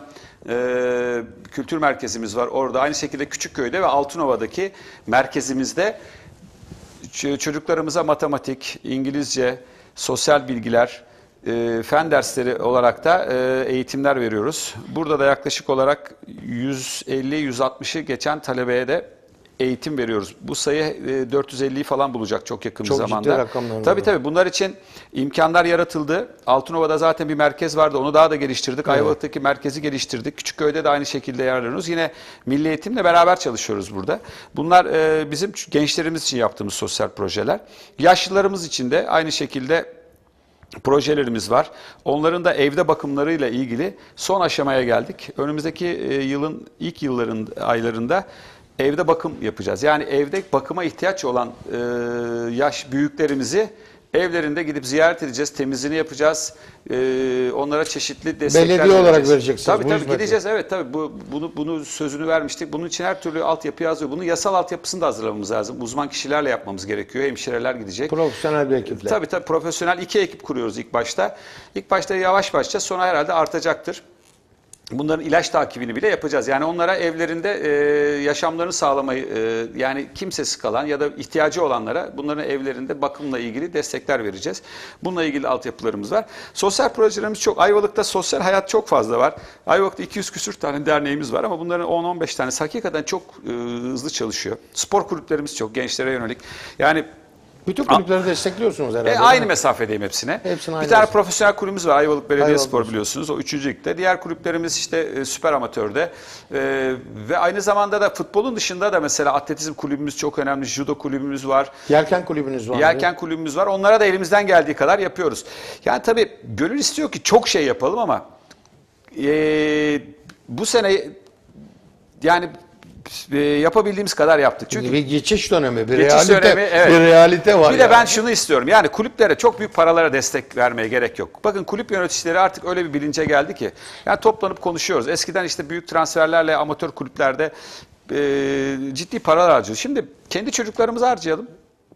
e, Kültür Merkezimiz var orada. Aynı şekilde Küçükköy'de ve Altınova'daki merkezimizde çocuklarımıza matematik, İngilizce, sosyal bilgiler, e, fen dersleri olarak da e, eğitimler veriyoruz. Burada da yaklaşık olarak yüz elli yüz altmışı geçen talebeye de eğitim veriyoruz. Bu sayı e, dört yüz elliyi falan bulacak çok yakın Çok bir ciddi zamanda. rakamlar Tabii var. tabii bunlar için imkanlar yaratıldı. Altınova'da zaten bir merkez vardı. Onu daha da geliştirdik. Evet. Ayvalık'taki merkezi geliştirdik. Küçükköy'de de aynı şekilde yararlanıyoruz. Yine Milli Eğitim'le beraber çalışıyoruz burada. Bunlar e, bizim gençlerimiz için yaptığımız sosyal projeler. Yaşlılarımız için de aynı şekilde projelerimiz var. Onların da evde bakımlarıyla ilgili son aşamaya geldik. Önümüzdeki e, yılın ilk yılların aylarında evde bakım yapacağız. Yani evde bakıma ihtiyaç olan e, yaş büyüklerimizi evlerinde gidip ziyaret edeceğiz, temizliğini yapacağız. E, onlara çeşitli destekler Belediye olarak vereceğiz. vereceksiniz Tabii bu tabii hizmeti. gideceğiz. Evet tabii bu bunu bunu sözünü vermiştik. Bunun için her türlü altyapı yazıyor. Bunun yasal altyapısını da hazırlamamız lazım. Uzman kişilerle yapmamız gerekiyor. Hemşireler gidecek. Profesyonel bir ekiple. Tabii tabii profesyonel iki ekip kuruyoruz ilk başta. İlk başta yavaş başlayacağız, sonra herhalde artacaktır. Bunların ilaç takibini bile yapacağız. Yani onlara evlerinde e, yaşamlarını sağlamayı, e, yani kimsesiz kalan ya da ihtiyacı olanlara bunların evlerinde bakımla ilgili destekler vereceğiz. Bununla ilgili altyapılarımız var. Sosyal projelerimiz çok. Ayvalık'ta sosyal hayat çok fazla var. Ayvalık'ta iki yüz küsür tane derneğimiz var ama bunların on on beş tanesi hakikaten çok e, hızlı çalışıyor. Spor kulüplerimiz çok, gençlere yönelik. Yani Bütün kulüpleri destekliyorsunuz herhalde. E, değil aynı mi? mesafedeyim hepsine. Hepsine bir aynı tane mesafe. profesyonel kulübümüz var. Ayvalık Belediyespor Ayvalık biliyorsunuz. O üçüncü ligde. Diğer kulüplerimiz işte e, süper amatörde. E, ve aynı zamanda da futbolun dışında da mesela atletizm kulübümüz çok önemli. Judo kulübümüz var. Yelken kulübünüz var. Yelken kulübümüz var. Onlara da elimizden geldiği kadar yapıyoruz. Yani tabii gönül istiyor ki çok şey yapalım ama e, bu sene yani e, yapabildiğimiz kadar yaptık. Çünkü bir geçiş dönemi, bir Geçiş realite, dönemi, evet. bir realite var. Bir de yani. ben şunu istiyorum. Yani kulüplere çok büyük paralara destek vermeye gerek yok. Bakın kulüp yöneticileri artık öyle bir bilince geldi ki. Yani toplanıp konuşuyoruz. Eskiden işte büyük transferlerle amatör kulüplerde e, ciddi paralar harcıyoruz. Şimdi kendi çocuklarımızı harcayalım.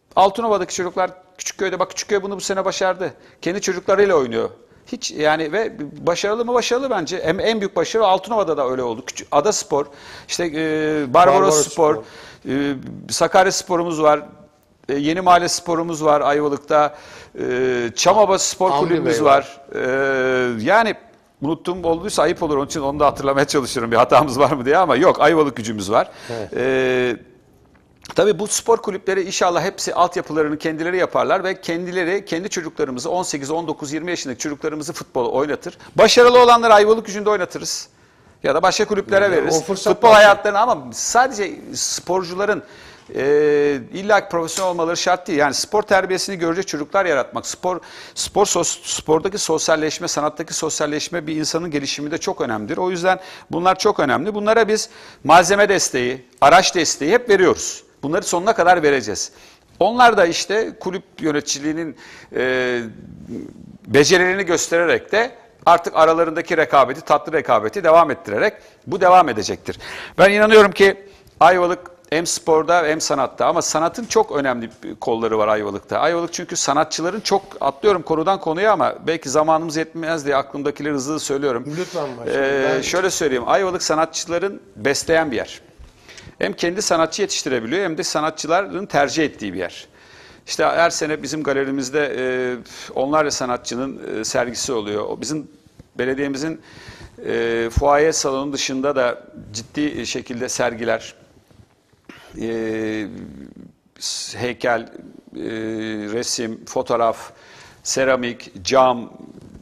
Altınova'daki çocuklar Küçükköy'de, bak Küçükköy bunu bu sene başardı. Kendi çocuklarıyla oynuyor. Hiç yani ve başarılı mı başarılı bence. En, en büyük başarı Altınova'da da öyle oldu. Küçük, Adaspor, işte e, Barbaros, Barbaros Spor, Spor. e, Sakarya Spor'umuz var. E, Yeni Mahalle Spor'umuz var Ayvalık'ta. E, Çamova Spor Hamdi Kulübümüz Bey var. E, yani unuttuğum olduysa ayıp olur. Onun için onu da hatırlamaya çalışıyorum. Bir hatamız var mı diye ama yok. Ayvalık gücümüz var. Evet. E, Tabii bu spor kulüpleri inşallah hepsi altyapılarını kendileri yaparlar ve kendileri kendi çocuklarımızı on sekiz, on dokuz, yirmi yaşındaki çocuklarımızı futbol oynatır. Başarılı olanları Ayvalık Gücü'nde oynatırız. Ya da başka kulüplere Yani veririz. o fırsat Futbol var. hayatlarını ama sadece sporcuların e, illa ki profesyonel olmaları şart değil. Yani spor terbiyesini görecek çocuklar yaratmak, spor spor sos, spordaki sosyalleşme, sanattaki sosyalleşme bir insanın gelişiminde çok önemlidir. O yüzden bunlar çok önemli. Bunlara biz malzeme desteği, araç desteği hep veriyoruz. Bunları sonuna kadar vereceğiz. Onlar da işte kulüp yöneticiliğinin e, becerilerini göstererek de artık aralarındaki rekabeti, tatlı rekabeti devam ettirerek bu devam edecektir. Ben inanıyorum ki Ayvalık hem sporda hem sanatta, ama sanatın çok önemli kolları var Ayvalık'ta. Ayvalık çünkü sanatçıların çok, atlıyorum konudan konuya ama belki zamanımız yetmez diye aklımdakileri hızlı söylüyorum. Lütfen başlayın. Ee, Ben- Şöyle söyleyeyim, Ayvalık sanatçıların besleyen bir yer. Hem kendi sanatçı yetiştirebiliyor hem de sanatçıların tercih ettiği bir yer. İşte her sene bizim galerimizde e, onlarca sanatçının e, sergisi oluyor. O bizim belediyemizin e, fuaye salonu dışında da ciddi şekilde sergiler, e, heykel, e, resim, fotoğraf, seramik, cam,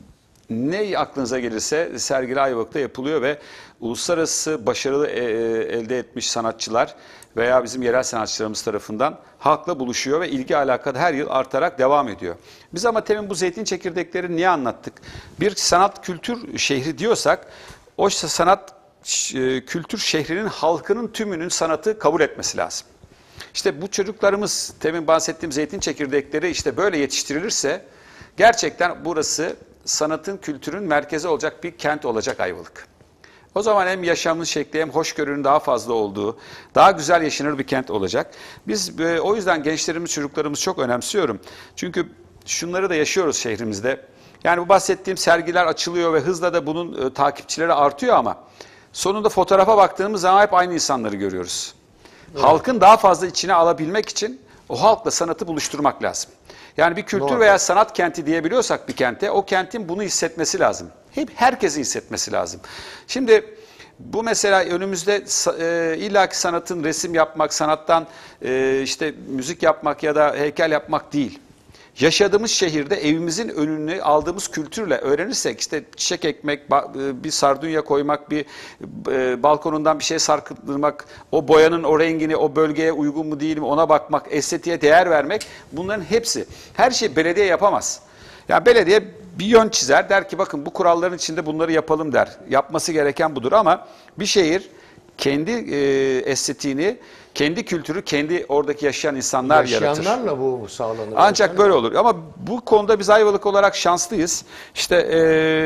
ne aklınıza gelirse sergili Ayvalık'ta yapılıyor ve uluslararası başarılı e, e, elde etmiş sanatçılar veya bizim yerel sanatçılarımız tarafından halkla buluşuyor ve ilgi alaka her yıl artarak devam ediyor. Biz ama temin bu zeytin çekirdeklerini niye anlattık? Bir sanat kültür şehri diyorsak, o sanat e, kültür şehrinin halkının tümünün sanatı kabul etmesi lazım. İşte bu çocuklarımız, temin bahsettiğim zeytin çekirdekleri işte böyle yetiştirilirse gerçekten burası sanatın, kültürün merkezi olacak bir kent olacak Ayvalık. O zaman hem yaşamın şekli hem hoşgörünün daha fazla olduğu, daha güzel yaşanır bir kent olacak. Biz e, o yüzden gençlerimiz, çocuklarımız çok önemsiyorum. Çünkü şunları da yaşıyoruz şehrimizde. Yani bu bahsettiğim sergiler açılıyor ve hızla da bunun e, takipçileri artıyor ama sonunda fotoğrafa baktığımız zaman hep aynı insanları görüyoruz. Evet. Halkın daha fazla içine alabilmek için o halkla sanatı buluşturmak lazım. Yani bir kültür Doğru. veya sanat kenti diyebiliyorsak bir kente, o kentin bunu hissetmesi lazım. Hep herkesin hissetmesi lazım. Şimdi bu mesela önümüzde e, illaki sanatın resim yapmak, sanattan e, işte müzik yapmak ya da heykel yapmak değil. Yaşadığımız şehirde evimizin önünü aldığımız kültürle öğrenirsek, işte çiçek ekmek, bir sardunya koymak, bir e, balkonundan bir şey sarkıtırmak, o boyanın o rengini o bölgeye uygun mu değil mi ona bakmak, estetiğe değer vermek, bunların hepsi. Her şeyi belediye yapamaz. Yani belediye bir yön çizer, der ki bakın bu kuralların içinde bunları yapalım der. Yapması gereken budur ama bir şehir kendi e, estetiğini, kendi kültürü, kendi oradaki yaşayan insanlar yaratır. Yaşayanlarla bu sağlanır. Ancak böyle olur. Ama bu konuda biz Ayvalık olarak şanslıyız. İşte e,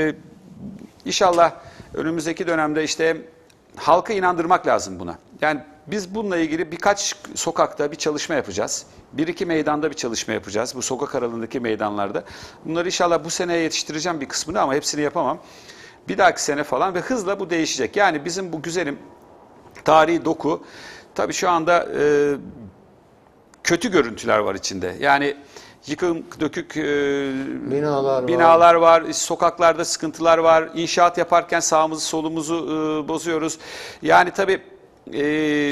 inşallah önümüzdeki dönemde işte halkı inandırmak lazım buna. Yani biz bununla ilgili birkaç sokakta bir çalışma yapacağız. Bir iki meydanda bir çalışma yapacağız. Bu sokak aralığındaki meydanlarda. Bunları inşallah bu seneye yetiştireceğim bir kısmını ama hepsini yapamam. Bir dahaki sene falan ve hızla bu değişecek. Yani bizim bu güzelim tarihi doku, tabii şu anda e, kötü görüntüler var içinde. Yani yıkım, dökük e, Binalar var. binalar var, sokaklarda sıkıntılar var, inşaat yaparken sağımızı solumuzu e, bozuyoruz. Yani tabii e,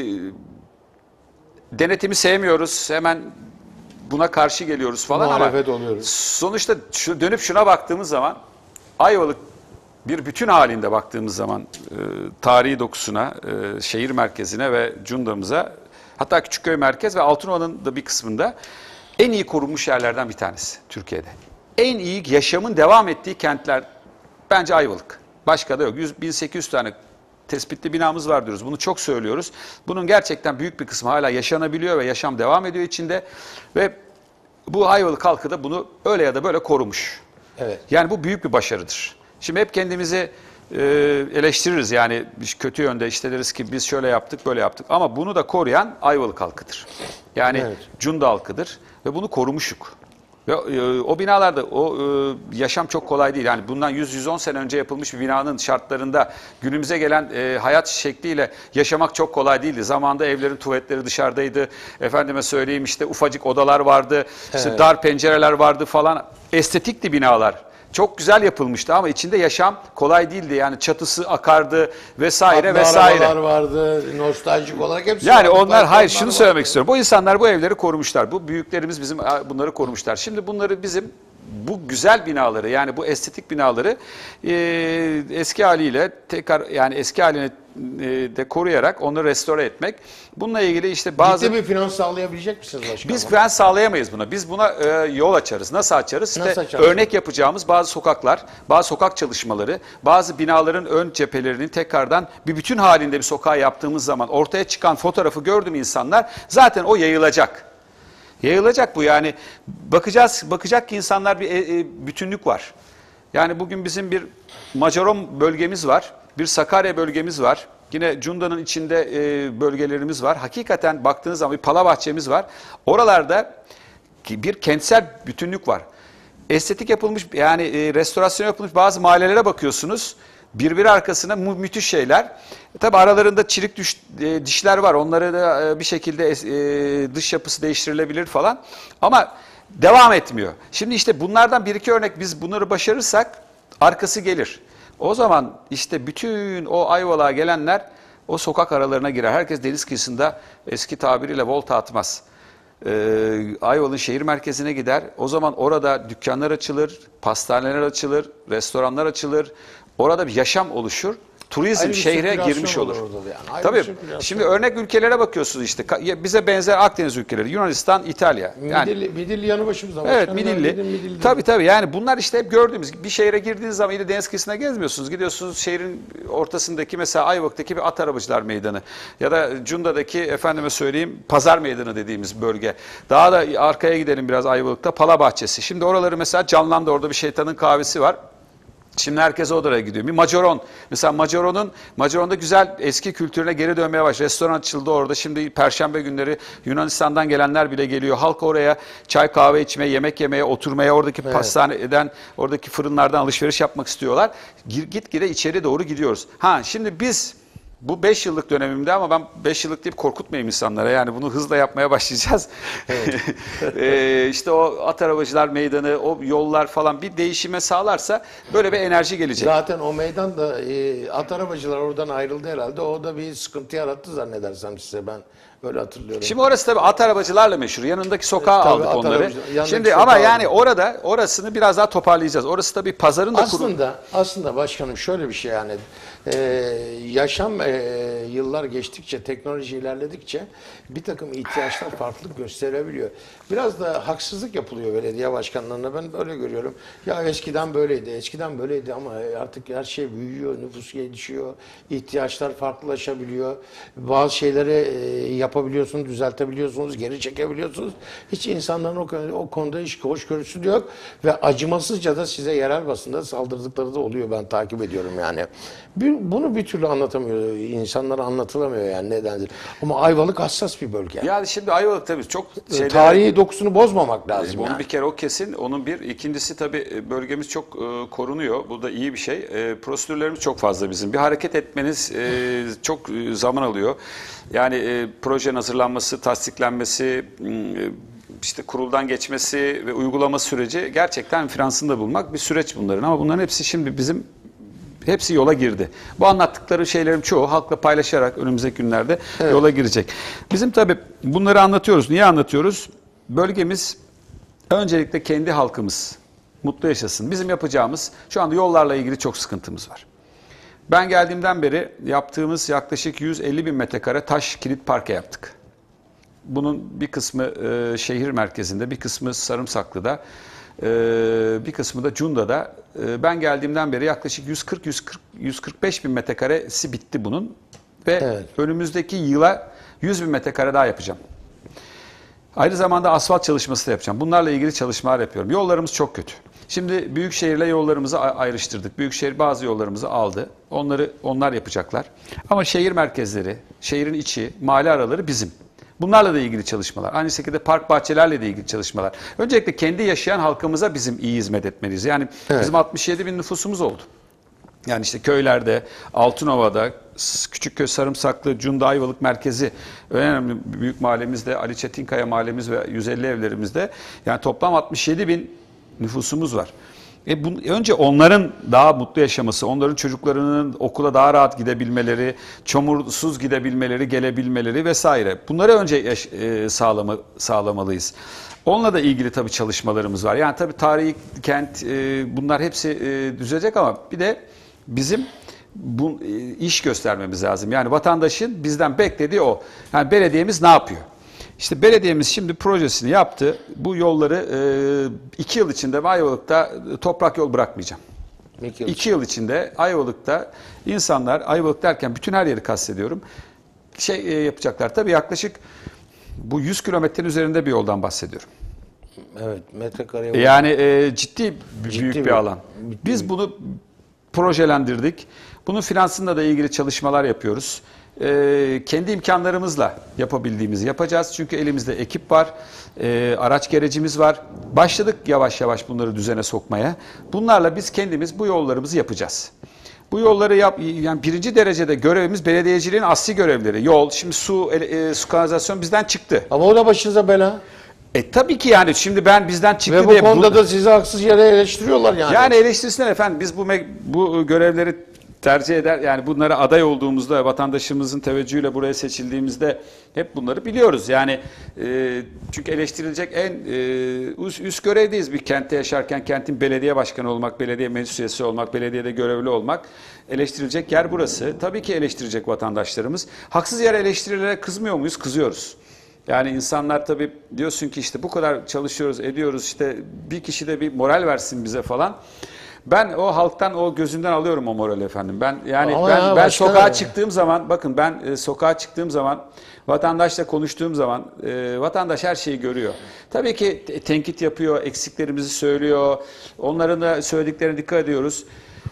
denetimi sevmiyoruz, hemen buna karşı geliyoruz falan Muhalefet ama oluyoruz. sonuçta şu, dönüp şuna baktığımız zaman Ayvalık bir bütün halinde baktığımız zaman e, tarihi dokusuna, e, şehir merkezine ve Cunda'mıza, hatta Küçükköy merkez ve Altınova'nın da bir kısmında en iyi korunmuş yerlerden bir tanesi Türkiye'de. En iyi yaşamın devam ettiği kentler bence Ayvalık. Başka da yok. yüz bin sekiz yüz tane tespitli binamız var diyoruz. Bunu çok söylüyoruz. Bunun gerçekten büyük bir kısmı hala yaşanabiliyor ve yaşam devam ediyor içinde. Ve bu Ayvalık halkı da bunu öyle ya da böyle korumuş. Evet. Yani bu büyük bir başarıdır. Şimdi hep kendimizi e, eleştiririz. Yani kötü yönde işte deriz ki biz şöyle yaptık, böyle yaptık. Ama bunu da koruyan Ayvalık halkıdır. Yani Evet. Cunda halkıdır ve bunu korumuşuk. Ve e, o binalarda o e, yaşam çok kolay değil. Yani bundan yüz yüz on sene önce yapılmış bir binanın şartlarında günümüze gelen e, hayat şekliyle yaşamak çok kolay değildi. Zamanında evlerin tuvaletleri dışarıdaydı. Efendime söyleyeyim işte ufacık odalar vardı. İşte Evet. dar pencereler vardı falan. Estetikti binalar. Çok güzel yapılmıştı ama içinde yaşam kolay değildi. Yani çatısı akardı vesaire Atlı vesaire. arabalar vardı, nostaljik olarak hepsi Yani vardı. onlar, hayır Balkonlar şunu söylemek vardı. istiyorum. Bu insanlar bu evleri korumuşlar. Bu büyüklerimiz bizim bunları korumuşlar. Şimdi bunları bizim bu güzel binaları yani bu estetik binaları e, eski haliyle tekrar yani eski haline e, de koruyarak onları restore etmek. Bununla ilgili işte bazı... Ciddi bir finans sağlayabilecek misiniz başkanım? Biz ben sağlayamayız buna. Biz buna e, yol açarız. Nasıl açarız? İşte Nasıl açarız? örnek yapacağımız bazı sokaklar, bazı sokak çalışmaları, bazı binaların ön cephelerinin tekrardan bir bütün halinde bir sokağa yaptığımız zaman ortaya çıkan fotoğrafı gördüm insanlar zaten o yayılacak. Yayılacak bu yani. Bakacağız, bakacak ki insanlar bir e, e, bütünlük var. Yani bugün bizim bir Macaron bölgemiz var, bir Sakarya bölgemiz var. Yine Cunda'nın içinde e, bölgelerimiz var. Hakikaten baktığınız zaman bir pala bahçemiz var. Oralarda bir kentsel bütünlük var. Estetik yapılmış yani e, restorasyon yapılmış bazı mahallelere bakıyorsunuz. Birbiri arkasına mü müthiş şeyler. E, tabi aralarında çirik düş, e, dişler var. Onları da e, bir şekilde e, dış yapısı değiştirilebilir falan. Ama devam etmiyor. Şimdi işte bunlardan bir iki örnek biz bunları başarırsak arkası gelir. O zaman işte bütün o Ayvalık'a gelenler o sokak aralarına girer. Herkes deniz kıyısında eski tabiriyle volta atmaz. Ee, Ayvalık'ın şehir merkezine gider. O zaman orada dükkanlar açılır, pastaneler açılır, restoranlar açılır. Orada bir yaşam oluşur. Turizm Ayrı bir şehre sirkülasyon girmiş olur olur. orada da yani. Ayrı Tabii. bir sirkülasyon. Şimdi örnek ülkelere bakıyorsunuz işte. Ka- Bize benzer Akdeniz ülkeleri. Yunanistan, İtalya. Yani Midilli, Midilli yanı başımızda. evet, Başkanım, ben Midilli. dedim, Midilli. Tabii tabii yani bunlar işte hep gördüğümüz bir şehre girdiğiniz zaman yine deniz kıyısına gezmiyorsunuz. Gidiyorsunuz şehrin ortasındaki mesela Ayvalık'taki bir at arabacılar meydanı ya da Cunda'daki efendime söyleyeyim pazar meydanı dediğimiz bölge. Daha da arkaya gidelim biraz Ayvalık'ta Pala Bahçesi. Şimdi oraları mesela canlandı, orada bir şeytanın kahvesi var. Şimdi herkes oraya gidiyor. Bir Macaron. Mesela Macaron'un Macaron'da güzel eski kültürüne geri dönmeye başladı. Restoran açıldı orada. Şimdi Perşembe günleri Yunanistan'dan gelenler bile geliyor. Halk oraya çay kahve içmeye, yemek yemeye, oturmaya, oradaki Evet. pastaneden, oradaki fırınlardan alışveriş yapmak istiyorlar. Gitgide içeri doğru gidiyoruz. Ha şimdi biz bu beş yıllık dönemimde ama ben beş yıllık deyip korkutmayayım insanlara. Yani bunu hızla yapmaya başlayacağız. Evet. ee, işte o at arabacılar meydanı, o yollar falan bir değişime sağlarsa böyle bir enerji gelecek. Zaten o meydan da e, at arabacılar oradan ayrıldı herhalde. O da bir sıkıntı yarattı zannedersem size, ben öyle hatırlıyorum. Şimdi orası tabii at arabacılarla meşhur. Yanındaki sokağa Tabii, aldık at onları. arabacı- yanındaki Şimdi sokağa ama yani aldık. orada orasını biraz daha toparlayacağız. Orası tabii pazarın da kurulu. Aslında aslında başkanım şöyle bir şey yani e, yaşam e, yıllar geçtikçe, teknoloji ilerledikçe bir takım ihtiyaçlar farklılık gösterebiliyor. Biraz da haksızlık yapılıyor belediye başkanlarına, ben böyle görüyorum. Ya eskiden böyleydi, eskiden böyleydi ama artık her şey büyüyor, nüfus gelişiyor, ihtiyaçlar farklılaşabiliyor. Bazı şeyleri e, yapabiliyorsunuz, düzeltebiliyorsunuz, geri çekebiliyorsunuz. Hiç insanların o, o konuda hiç hoşgörüsü de yok ve acımasızca da size yerel basında saldırdıkları da oluyor, ben takip ediyorum yani. Bir, bunu bir türlü anlatamıyor, insanlara anlatılamıyor yani nedendir. Ama Ayvalık hassas bir bölge. Yani şimdi Ayvalık tabii çok şeyler... Tarihi dokusunu bozmamak lazım Onun yani. bir kere o kesin. Onun bir. İkincisi tabii bölgemiz çok e, korunuyor. Bu da iyi bir şey. E, prosedürlerimiz çok fazla bizim. Bir hareket etmeniz e, çok e, zaman alıyor. Yani e, projenin hazırlanması, tasdiklenmesi, e, işte kuruldan geçmesi ve uygulama süreci gerçekten Fransa'nda bulmak bir süreç bunların. Ama bunların hepsi şimdi bizim hepsi yola girdi. Bu anlattıkları şeylerin çoğu halkla paylaşarak önümüzdeki günlerde evet. yola girecek. Bizim tabii bunları anlatıyoruz. Niye anlatıyoruz? Bölgemiz öncelikle kendi halkımız mutlu yaşasın. Bizim yapacağımız şu anda yollarla ilgili çok sıkıntımız var. Ben geldiğimden beri yaptığımız yaklaşık yüz elli bin metrekare taş kilit parke yaptık. Bunun bir kısmı e, şehir merkezinde, bir kısmı Sarımsaklı'da, e, bir kısmı da Cunda'da. E, ben geldiğimden beri yaklaşık yüz kırk yüz kırk beş bin metrekaresi bitti bunun. Ve evet. önümüzdeki yıla yüz bin metrekare daha yapacağım. Aynı zamanda asfalt çalışması da yapacağım. Bunlarla ilgili çalışmalar yapıyorum. Yollarımız çok kötü. Şimdi Büyükşehir'le yollarımızı ayrıştırdık. Büyükşehir bazı yollarımızı aldı. Onları onlar yapacaklar. Ama şehir merkezleri, şehrin içi, mahalle araları bizim. Bunlarla da ilgili çalışmalar. Aynı şekilde park bahçelerle de ilgili çalışmalar. Öncelikle kendi yaşayan halkımıza bizim iyi hizmet etmeliyiz. Yani Evet. bizim altmış yedi bin nüfusumuz oldu. Yani işte köylerde, Altınova'da, Küçükköy, Sarımsaklı, Cunda, Ayvalık merkezi, önemli büyük mahallemizde, Ali Çetinkaya mahallemiz ve yüz elli evlerimizde yani toplam altmış yedi bin nüfusumuz var. E bu, önce onların daha mutlu yaşaması, onların çocuklarının okula daha rahat gidebilmeleri, çamursuz gidebilmeleri, gelebilmeleri vesaire. Bunları önce yaş, e, sağlama, sağlamalıyız. Onunla da ilgili tabii çalışmalarımız var. Yani tabii tarihi kent e, bunlar hepsi e, düzelecek ama bir de bizim bu e, iş göstermemiz lazım. Yani vatandaşın bizden beklediği o. Yani belediyemiz ne yapıyor? İşte belediyemiz şimdi projesini yaptı. Bu yolları e, iki yıl içinde Ayvalık'ta toprak yol bırakmayacağım. İki yıl. İki yıl içinde Ayvalık'ta insanlar, Ayvalık derken bütün her yeri kastediyorum, şey e, yapacaklar. Tabii yaklaşık bu yüz kilometrenin üzerinde bir yoldan bahsediyorum. Evet, metrekareye. Yani e, ciddi, Ciddi büyük bir, bir- alan. ciddi Biz bir- bunu projelendirdik. Bunun finansında da ilgili çalışmalar yapıyoruz. E, kendi imkanlarımızla yapabildiğimizi yapacağız. Çünkü elimizde ekip var, e, araç gerecimiz var. Başladık yavaş yavaş bunları düzene sokmaya. Bunlarla biz kendimiz bu yollarımızı yapacağız. Bu yolları yap, yani birinci derecede görevimiz belediyeciliğin asli görevleri. Yol, şimdi su, ele- e, su kanalizasyon bizden çıktı. Ama o da başınıza bela. E tabii ki yani şimdi ben bizden çıktı Ve bu diye konuda da sizi haksız yere eleştiriyorlar yani. yani eleştirsinler efendim, biz bu me- bu görevleri tercih eder, yani bunlara aday olduğumuzda, vatandaşımızın teveccühüyle buraya seçildiğimizde hep bunları biliyoruz. Yani e, çünkü eleştirilecek en e, üst, üst görevdeyiz bir kentte yaşarken. Kentin belediye başkanı olmak, belediye meclis üyesi olmak, belediyede görevli olmak, eleştirilecek yer burası. Tabii ki eleştirecek vatandaşlarımız. Haksız yere eleştirilere kızmıyor muyuz? Kızıyoruz. Yani insanlar tabii diyorsun ki işte bu kadar çalışıyoruz, ediyoruz, işte bir kişi de bir moral versin bize falan. Ben o halktan, o gözünden alıyorum o morali efendim. Ben yani Ama ben ya ben başka- sokağa çıktığım zaman, bakın ben e, sokağa çıktığım zaman, vatandaşla konuştuğum zaman e, vatandaş her şeyi görüyor. Tabii ki te- tenkit yapıyor, eksiklerimizi söylüyor. Onların da söylediklerine dikkat ediyoruz.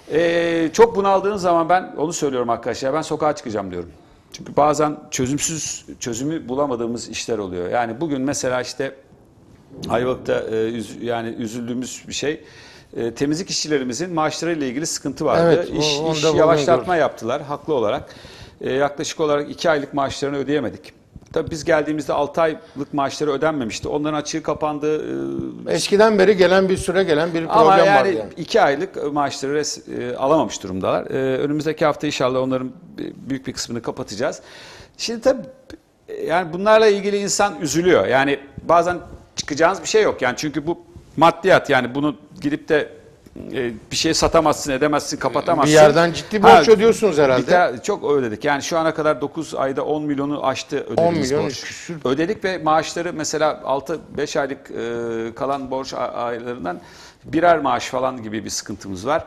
E, çok bunaldığın zaman ben onu söylüyorum arkadaşlar. Ben sokağa çıkacağım diyorum. Çünkü bazen çözümsüz, çözümü bulamadığımız işler oluyor. Yani bugün mesela işte Ayvalık'ta e, üz- yani üzüldüğümüz bir şey. E, temizlik işçilerimizin maaşlarıyla ilgili sıkıntı vardı. Evet, o- iş onu iş da bugün yavaşlatma gördüm. yaptılar haklı olarak. E, yaklaşık olarak iki aylık maaşlarını ödeyemedik. Tabii biz geldiğimizde altı aylık maaşları ödenmemişti. Onların açığı kapandı. E, Eskiden beri gelen bir süre gelen bir problem ama var yani, yani. iki aylık maaşları res- e, alamamış durumdalar. E, önümüzdeki hafta inşallah onların bir- büyük bir kısmını kapatacağız. Şimdi tabii e, yani bunlarla ilgili insan üzülüyor. Yani bazen çıkacağınız bir şey yok. Yani çünkü bu maddiyat, yani bunu gidip de e, bir şey satamazsın, edemezsin, kapatamazsın. Bir yerden ciddi borç ödüyorsunuz herhalde. Bir de çok ödedik. Yani şu ana kadar dokuz ayda on milyonu aştı ödediğimiz milyon borç. küsür. Ödedik ve maaşları mesela altı beş aylık e, kalan borç a- aylarından birer maaş falan gibi bir sıkıntımız var.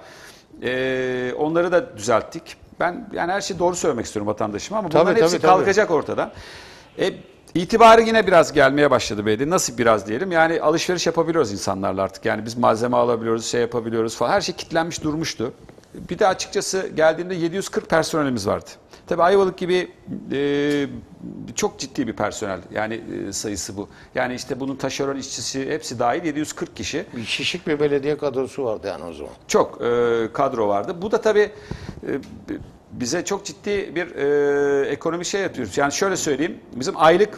E, onları da düzelttik. Ben yani her şeyi doğru söylemek istiyorum vatandaşıma ama bunların Tabii, hepsi tabii, tabii. kalkacak ortadan. E, itibarı yine biraz gelmeye başladı belediye. Nasıl biraz diyelim? Yani alışveriş yapabiliyoruz insanlarla artık. Yani biz malzeme alabiliyoruz, şey yapabiliyoruz falan. Her şey kilitlenmiş durmuştu. Bir de açıkçası geldiğimde yedi yüz kırk personelimiz vardı. Tabii Ayvalık gibi e, çok ciddi bir personel yani e, sayısı bu. Yani işte bunun taşeron işçisi hepsi dahil yedi yüz kırk kişi. Bir şişik bir belediye kadrosu vardı yani o zaman. Çok e, kadro vardı. Bu da tabii e, bize çok ciddi bir e, ekonomi şey yapıyoruz. Yani şöyle söyleyeyim, bizim aylık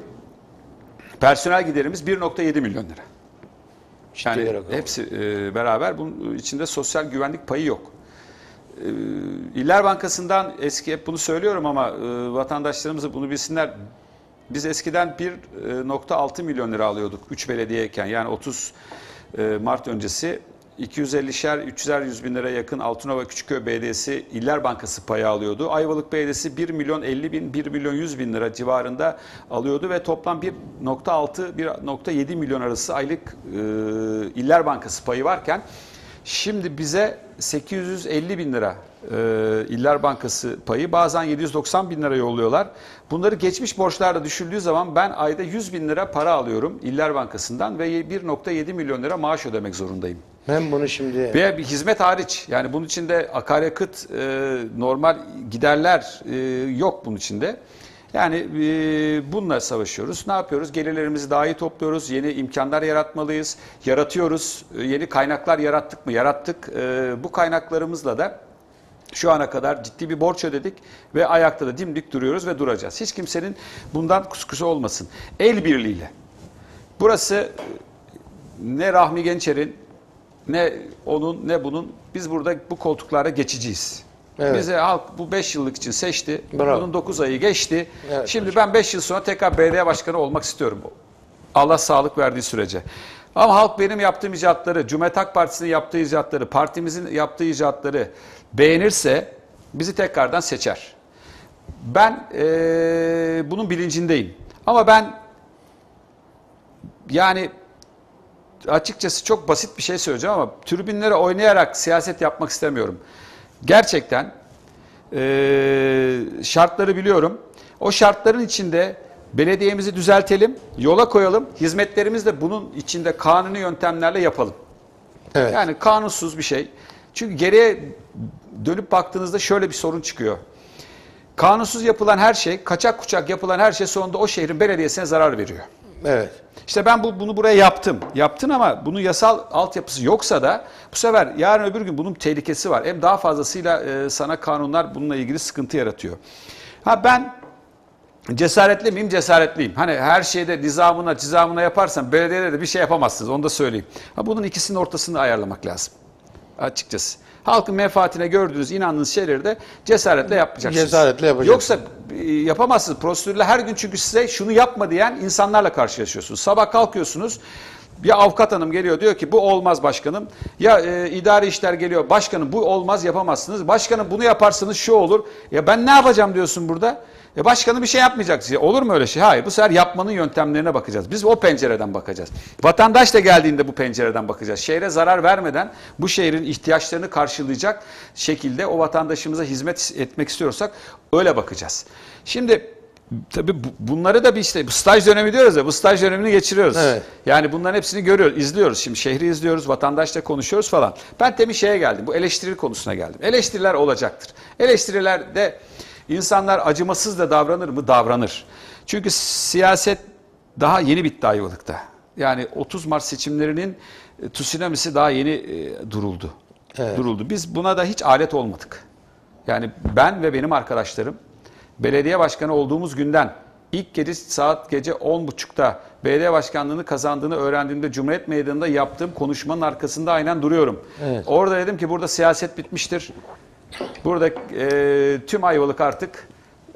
personel giderimiz bir nokta yedi milyon lira. Ciddi Yani bir rakam. hepsi e, beraber, bunun içinde sosyal güvenlik payı yok. E, İller Bankası'ndan eski, hep bunu söylüyorum ama e, vatandaşlarımız da bunu bilsinler. Biz eskiden bir nokta altı milyon lira alıyorduk üç belediyeyken, yani otuz Mart öncesi. iki yüz ellişer üç yüzer yüz bin liraya yakın Altınova Küçükköy Belediyesi İller Bankası payı alıyordu. Ayvalık Belediyesi bir milyon elli bin, bir milyon yüz bin lira civarında alıyordu ve toplam bir nokta altı, bir nokta yedi milyon arası aylık e, İller Bankası payı varken şimdi bize sekiz yüz elli bin lira e, İller Bankası payı, bazen yedi yüz doksan bin lira yolluyorlar. Bunları geçmiş borçlarla düşüldüğü zaman ben ayda yüz bin lira para alıyorum İller Bankası'ndan ve bir nokta yedi milyon lira maaş ödemek zorundayım. Hem bunu şimdi... Ve bir hizmet hariç, yani bunun içinde akaryakıt, e, normal giderler e, yok bunun içinde. Yani e, bununla savaşıyoruz. Ne yapıyoruz? Gelirlerimizi daha iyi topluyoruz. Yeni imkanlar yaratmalıyız. Yaratıyoruz. E, yeni kaynaklar yarattık mı? Yarattık. E, bu kaynaklarımızla da şu ana kadar ciddi bir borç ödedik ve ayakta da dimdik duruyoruz ve duracağız. Hiç kimsenin bundan kuşkusu olmasın. El birliğiyle. Burası ne Rahmi Gençer'in, ne onun, ne bunun. Biz burada bu koltuklarda geçiciyiz. Evet. Bize halk bu beş yıllık için seçti. Bravo. Bunun dokuz ayı geçti. Evet, Şimdi hocam. ben beş yıl sonra tekrar belediye başkanı olmak istiyorum. Allah sağlık verdiği sürece. Ama halk benim yaptığım icatları, Cumhuriyet Halk Partisi'nin yaptığı icatları, partimizin yaptığı icatları beğenirse bizi tekrardan seçer. Ben ee, bunun bilincindeyim. Ama ben yani açıkçası çok basit bir şey söyleyeceğim ama tribünlere oynayarak siyaset yapmak istemiyorum. Gerçekten e, şartları biliyorum. O şartların içinde belediyemizi düzeltelim, yola koyalım. Hizmetlerimizi de bunun içinde kanuni yöntemlerle yapalım. Evet. Yani kanunsuz bir şey. Çünkü geriye dönüp baktığınızda şöyle bir sorun çıkıyor. Kanunsuz yapılan her şey, kaçak kuçak yapılan her şey sonunda o şehrin belediyesine zarar veriyor. Evet. İşte ben bu, bunu buraya yaptım. Yaptın ama bunun yasal altyapısı yoksa da bu sefer yarın öbür gün bunun tehlikesi var. Hem daha fazlasıyla e, sana kanunlar bununla ilgili sıkıntı yaratıyor. Ha ben cesaretli miyim? Cesaretliyim. Hani her şeyde nizamına, cizamına yaparsan belediyede de bir şey yapamazsınız. Onu da söyleyeyim. Ha bunun ikisinin ortasını ayarlamak lazım. Açıkçası. Halkın menfaatine gördüğünüz, inandığınız şeyleri de cesaretle yapacaksınız. Cesaretle yapacaksınız. Yoksa e, yapamazsınız. Prosedürle her gün çünkü size şunu yapma diyen insanlarla karşılaşıyorsunuz. Sabah kalkıyorsunuz. Bir avukat hanım geliyor diyor ki bu olmaz başkanım. Ya e, idari işler geliyor başkanım bu olmaz yapamazsınız. Başkanım bunu yaparsanız şu olur. Ya ben ne yapacağım diyorsun burada? E başkanım bir şey yapmayacak. Ya olur mu öyle şey? Hayır bu sefer yapmanın yöntemlerine bakacağız. Biz o pencereden bakacağız. Vatandaş da geldiğinde bu pencereden bakacağız. Şehre zarar vermeden bu şehrin ihtiyaçlarını karşılayacak şekilde o vatandaşımıza hizmet etmek istiyorsak öyle bakacağız. Şimdi tabii bunları da bir işte bu staj dönemi diyoruz ya bu staj dönemini geçiriyoruz. Evet. Yani bunların hepsini görüyoruz, izliyoruz. Şimdi şehri izliyoruz, vatandaşla konuşuyoruz falan. Ben temin şeye geldim, bu eleştiri konusuna geldim. Eleştiriler olacaktır. Eleştirilerde insanlar acımasız da davranır mı? Davranır. Çünkü siyaset daha yeni bitti Ayvalık'ta. Yani otuz Mart seçimlerinin tsunamisi daha yeni e, duruldu. Evet. Duruldu. Biz buna da hiç alet olmadık. Yani ben ve benim arkadaşlarım belediye başkanı olduğumuz günden ilk gece saat gece on buçukta belediye başkanlığını kazandığını öğrendiğimde Cumhuriyet Meydanı'nda yaptığım konuşmanın arkasında aynen duruyorum. Evet. Orada dedim ki burada siyaset bitmiştir. Burada e, tüm Ayvalık artık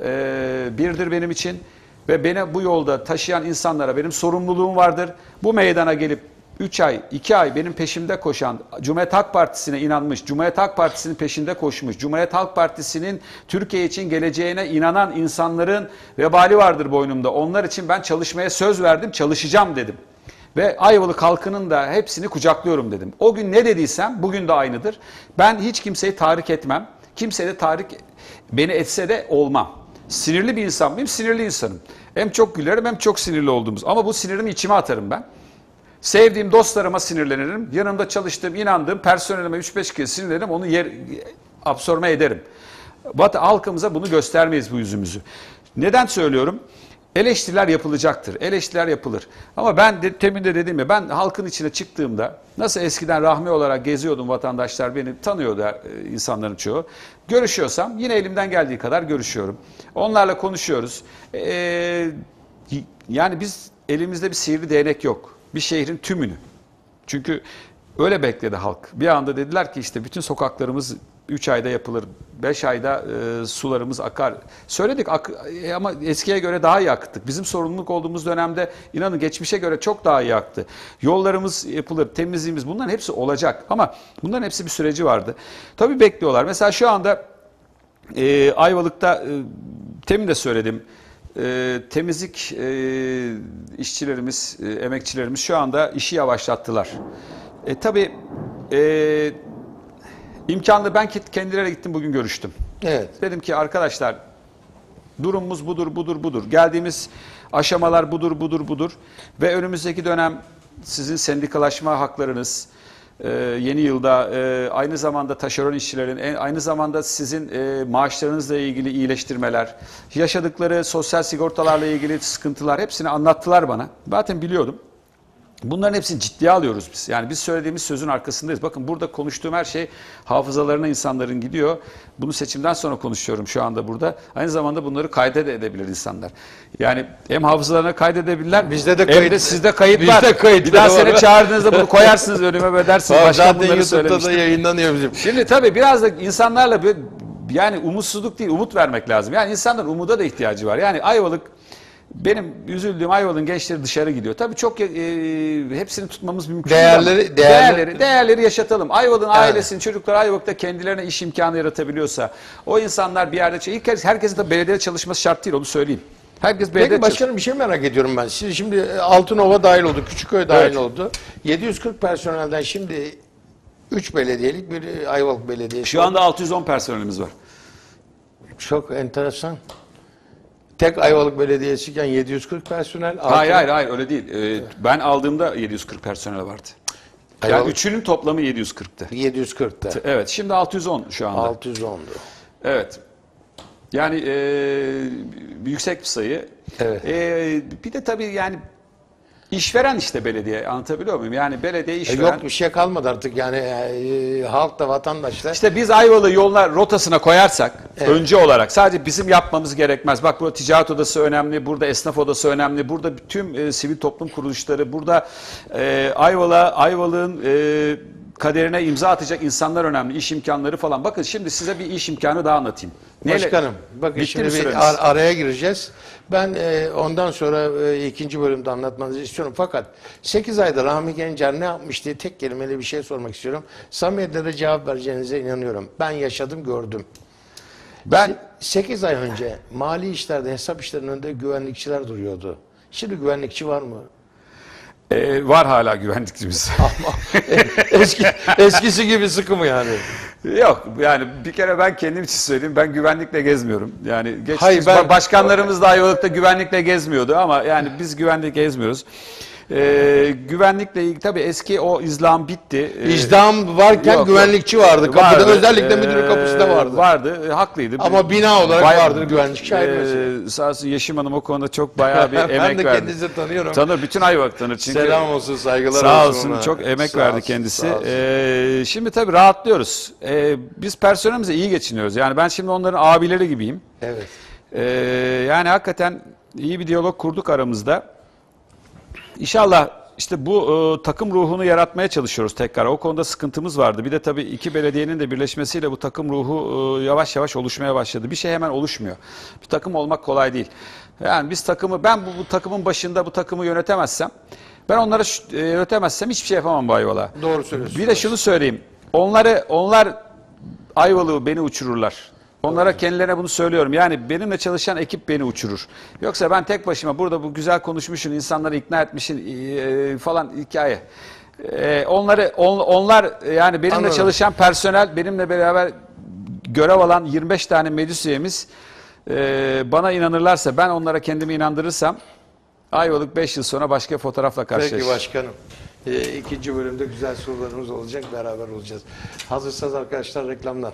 e, birdir benim için ve beni bu yolda taşıyan insanlara benim sorumluluğum vardır. Bu meydana gelip üç ay, iki ay benim peşimde koşan, Cumhuriyet Halk Partisi'ne inanmış, Cumhuriyet Halk Partisi'nin peşinde koşmuş, Cumhuriyet Halk Partisi'nin Türkiye için geleceğine inanan insanların vebali vardır boynumda. Onlar için ben çalışmaya söz verdim, çalışacağım dedim. Ve Ayvalık halkının da hepsini kucaklıyorum dedim. O gün ne dediysem bugün de aynıdır. Ben hiç kimseyi tahrik etmem. Kimse de tahrik beni etse de olmam. Sinirli bir insan mıyım? Sinirli insanım. Hem çok gülerim hem çok sinirli olduğumuz. Ama bu sinirimi içime atarım ben. Sevdiğim dostlarıma sinirlenirim. Yanımda çalıştığım, inandığım personelime üç beş kez sinirlenirim. Onu yer, absorbe ederim. Batı halkımıza bunu göstermeyiz bu yüzümüzü. Neden söylüyorum? Eleştiriler yapılacaktır. Eleştiriler yapılır. Ama ben de, temin de dediğim gibi ben halkın içine çıktığımda nasıl eskiden Rahmi olarak geziyordum, vatandaşlar beni tanıyordu e, insanların çoğu. Görüşüyorsam yine elimden geldiği kadar görüşüyorum. Onlarla konuşuyoruz. Ee, yani biz elimizde bir sihirli değnek yok. Bir şehrin tümünü. Çünkü öyle bekledi halk. Bir anda dediler ki işte bütün sokaklarımız üç ayda yapılır, beş ayda e, sularımız akar. Söyledik ak e, ama eskiye göre daha iyi akıttık. Bizim sorumluluk olduğumuz dönemde inanın geçmişe göre çok daha iyi aktı. Yollarımız yapılır, temizliğimiz bunların hepsi olacak. Ama bunların hepsi bir süreci vardı. Tabii bekliyorlar. Mesela şu anda e, Ayvalık'ta e, temin de söyledim. E, temizlik e, işçilerimiz, e, emekçilerimiz şu anda işi yavaşlattılar. E, tabii e, imkanlı ben kendilerine gittim bugün görüştüm. Evet. Dedim ki arkadaşlar durumumuz budur budur budur. Geldiğimiz aşamalar budur budur budur. Ve önümüzdeki dönem sizin sendikalaşma haklarınız, e, yeni yılda e, aynı zamanda taşeron işçilerin, e, aynı zamanda sizin e, maaşlarınızla ilgili iyileştirmeler, yaşadıkları sosyal sigortalarla ilgili sıkıntılar hepsini anlattılar bana. Zaten biliyordum. Bunların hepsini ciddiye alıyoruz biz. Yani biz söylediğimiz sözün arkasındayız. Bakın burada konuştuğum her şey hafızalarına insanların gidiyor. Bunu seçimden sonra konuşuyorum şu anda burada. Aynı zamanda bunları kaydedebilir insanlar. Yani hem hafızalarına kaydedebilirler. Bizde de hem kayıt- de sizde kayıt bizde var. kayıt Bir daha var. seni çağırdığınızda bunu koyarsınız önüme ve dersiniz. Başkan Zaten bunları YouTube'da da söylemiştim. yayınlanıyor bizim. Şimdi tabii biraz da insanlarla bir, yani umutsuzluk değil, umut vermek lazım. Yani insanların umuda da ihtiyacı var. Yani Ayvalık, benim üzüldüğüm Ayvalık'ın gençleri dışarı gidiyor. Tabii çok e, hepsini tutmamız mümkün değil Değerleri- ama değerleri- değerleri, değerleri yaşatalım. Ayvalık'ın Yani. ailesinin çocukları Ayvalık'ta kendilerine iş imkanı yaratabiliyorsa, o insanlar bir yerde, ilk kez herkesin de belediyede çalışması şart değil, onu söyleyeyim. Herkes belediyede Peki başkanım bir şey merak ediyorum ben. Siz şimdi Altınova dahil oldu, Küçükköy dahil Evet. oldu. yedi yüz kırk personelden şimdi üç belediyelik bir Ayvalık Belediyesi. Şu anda altı yüz on personelimiz var. Çok enteresan. Tek Ayvalık Belediyesi'yken yedi yüz kırk personel. Hayır Altın- hayır hayır öyle değil. Ee, ben aldığımda yedi yüz kırk personel vardı. Yani Ayvalık- üçünün toplamı yedi yüz kırktı. yedi yüz kırkta. Evet, şimdi altı yüz on şu anda. altı yüz ondu. Evet. Yani e, yüksek bir sayı. Evet. E, bir de tabii yani işveren işte belediye, anlatabiliyor muyum? Yani belediye E işveren. yok bir şey kalmadı artık yani e, halk da vatandaş da. İşte biz Ayvalık'ı yollar rotasına koyarsak önce olarak sadece bizim yapmamız gerekmez. Bak burada ticaret odası önemli, burada esnaf odası önemli, burada tüm e, sivil toplum kuruluşları, burada e, Ayvalık'a, Ayvalık'ın e, kaderine imza atacak insanlar önemli, iş imkanları falan. Bakın şimdi size bir iş imkanı daha anlatayım. Neyle- Başkanım bakın Bitti şimdi mi bir süreniz? ar- araya gireceğiz. Ben e, ondan sonra e, ikinci bölümde anlatmanızı istiyorum. Fakat sekiz ayda Rahmi Gencer ne yapmış diye tek kelimeyle bir şey sormak istiyorum. Samimiyetle de cevap vereceğinize inanıyorum. Ben yaşadım gördüm. Ben sekiz ay önce mali işlerde hesap işlerinin önünde güvenlikçiler duruyordu. Şimdi güvenlikçi var mı? e, var hala güvenlikçimiz. Eski, eskisi gibi sıkı mı yani? Yok yani bir kere ben kendim için söyleyeyim, ben güvenlikle gezmiyorum. Yani geç, Hayır, ben- başkanlarımız da Ayvalık'ta güvenlikle gezmiyordu ama yani biz güvenlikle gezmiyoruz. Ee, güvenlikle ilgili tabii eski o izlam bitti. Ee, İzdam varken yok, güvenlikçi vardı. Kapıda vardı. özellikle Ee, müdür kapısında vardı. Vardı, e, haklıydı. Ama bina olarak Bay- vardır güvenlikçi ayrı mesele. Ee, sağ olsun Yeşim Hanım o konuda çok bayağı bir Ben emek de verdi. kendinizi tanıyorum. Tanır, bütün Ayvalık tanır çünkü. Selam olsun, saygılar Sağ olsun olsun, ona. çok emek Sağ verdi olsun, kendisi. sağ olsun. Ee, şimdi tabii rahatlıyoruz. Ee, biz personelimize iyi geçiniyoruz. Yani ben şimdi onların abileri gibiyim. Evet. Ee, yani hakikaten iyi bir diyalog kurduk aramızda. İnşallah işte bu e, takım ruhunu yaratmaya çalışıyoruz tekrar. O konuda sıkıntımız vardı. Bir de tabii iki belediyenin de birleşmesiyle bu takım ruhu e, yavaş yavaş oluşmaya başladı. Bir şey hemen oluşmuyor. Bir takım olmak kolay değil. Yani biz takımı, ben bu, bu takımın başında bu takımı yönetemezsem, ben onları e, yönetemezsem hiçbir şey yapamam bu Ayvalık'a. Doğru söylüyorsunuz. Bir de şunu söyleyeyim. Onları, onlar Ayvalık'ı beni uçururlar. Onlara kendilerine bunu söylüyorum. Yani benimle çalışan ekip beni uçurur. Yoksa ben tek başıma burada bu güzel konuşmuşsun, insanları ikna etmişsin e, falan hikaye. E, onları on, onlar yani benimle Anladım. çalışan personel, benimle beraber görev alan yirmi beş tane meclis üyemiz e, bana inanırlarsa, ben onlara kendimi inandırırsam Ayvalık beş yıl sonra başka fotoğrafla karşılaşır. Peki başkanım. Ee, ikinci bölümde güzel sorularımız olacak. Beraber olacağız. Hazırsanız arkadaşlar reklamlar.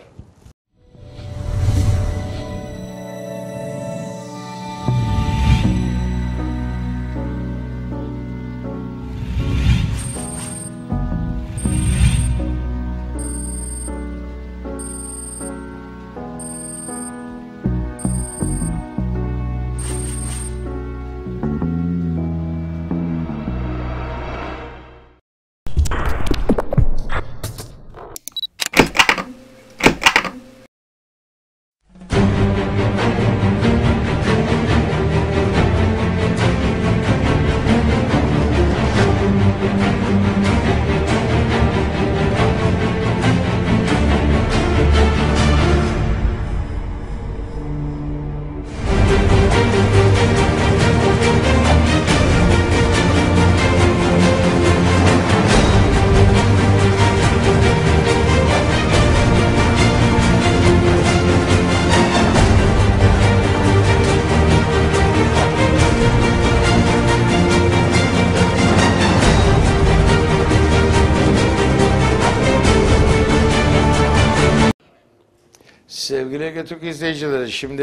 Sevgili Ege Türk izleyicileri, şimdi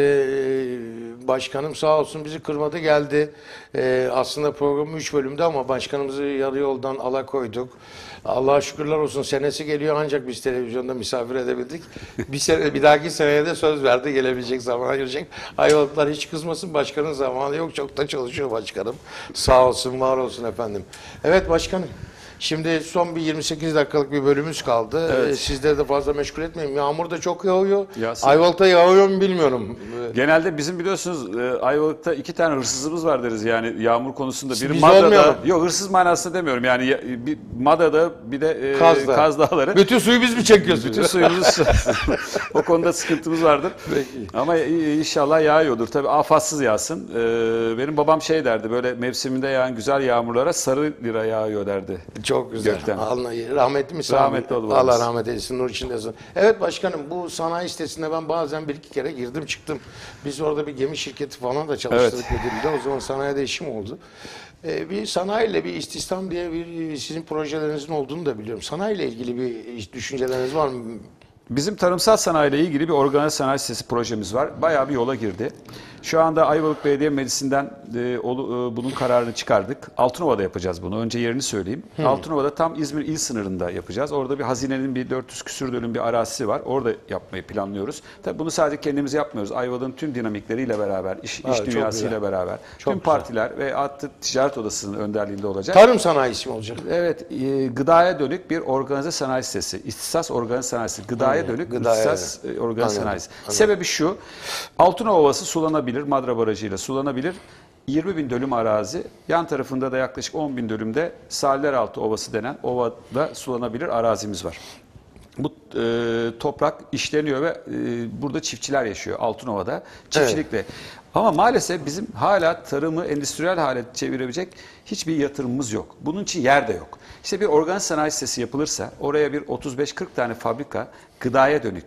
e, başkanım sağ olsun bizi kırmadı geldi. E, aslında programı üç bölümde ama başkanımızı yarı yoldan alakoyduk. Allah'a şükürler olsun, senesi geliyor ancak biz televizyonda misafir edebildik. Bir sene, bir dahaki seneye de söz verdi, gelebilecek, zamana girecek. Ayvalıklar hiç kızmasın, başkanın zamanı yok, çok da çalışıyor başkanım. Sağ olsun, var olsun efendim. Evet başkanım. Şimdi son bir yirmi sekiz dakikalık bir bölümümüz kaldı. Evet. Ee, Sizleri de fazla meşgul etmeyeyim. Yağmur da çok yağıyor. Yağsın. Ayvalık'ta yağıyor mu bilmiyorum. Ee, Genelde bizim biliyorsunuz e, Ayvalık'ta iki tane hırsızımız var deriz yani yağmur konusunda. Biri Biz Madra'da, olmayalım. yok hırsız manasında demiyorum yani ya- bir Madra'da bir de e, Kaz'da. Kaz Dağları. Bütün suyu biz mi çekiyoruz? Bütün suyumuz o konuda sıkıntımız vardır. Peki. Ama i- inşallah yağıyordur. Tabii afatsız yağsın. Ee, benim babam şey derdi, böyle mevsiminde yağan güzel yağmurlara sarı lira yağıyor derdi. Çok güzel. Gökten. Allah, rahmetli mi? Rahmetli oldu Allah babamız. rahmet eylesin. Nur içinde yatsın. Evet başkanım, bu sanayi sitesinde ben bazen bir iki kere girdim çıktım. Biz orada bir gemi şirketi falan da çalıştırdık Evet. müdürlüğünde. O zaman sanayide işim oldu. Ee, bir sanayiyle bir istihdam diye bir sizin projelerinizin olduğunu da biliyorum. Sanayiyle ilgili bir düşünceleriniz var mı? Bizim tarımsal sanayiyle ilgili bir organize sanayi sitesi projemiz var. Bayağı bir yola girdi. Şu anda Ayvalık Belediye Meclisi'nden e, olu- e, bunun kararını çıkardık. Altınova'da yapacağız bunu. Önce yerini söyleyeyim. Hmm. Altınova'da tam İzmir il sınırında yapacağız. Orada bir hazinenin bir dört yüz küsür dönüm bir arazisi var. Orada yapmayı planlıyoruz. Tabii bunu sadece kendimiz yapmıyoruz. Ayvalık'ın tüm dinamikleriyle beraber, iş, Evet, iş çok dünyasıyla güzel. beraber, Çok tüm güzel. partiler ve hatta ticaret odasının önderliğinde olacak. Tarım sanayisi mi olacak? Evet, e, gıdaya dönük bir organize sanayi sitesi. İhtisas organize sanayi sitesi. Gıdaya Anladım. dönük Gıdaya, ihtisas evet. e, organize Anladım, sanayi sitesi. anladım. Sebebi şu, Altınova Ovası sulanabilir, Madra Barajı'yla sulanabilir. yirmi bin dönüm arazi, yan tarafında da yaklaşık on bin dönümde Salleraltı Ovası denen ovada sulanabilir arazimiz var. Bu e, toprak işleniyor ve e, burada çiftçiler yaşıyor Altınova'da çiftçilikle. Ama maalesef bizim hala tarımı endüstriyel hale çevirebilecek hiçbir yatırımımız yok. Bunun için yer de yok. İşte bir organize sanayi sitesi yapılırsa oraya bir otuz beş kırk tane fabrika gıdaya dönük,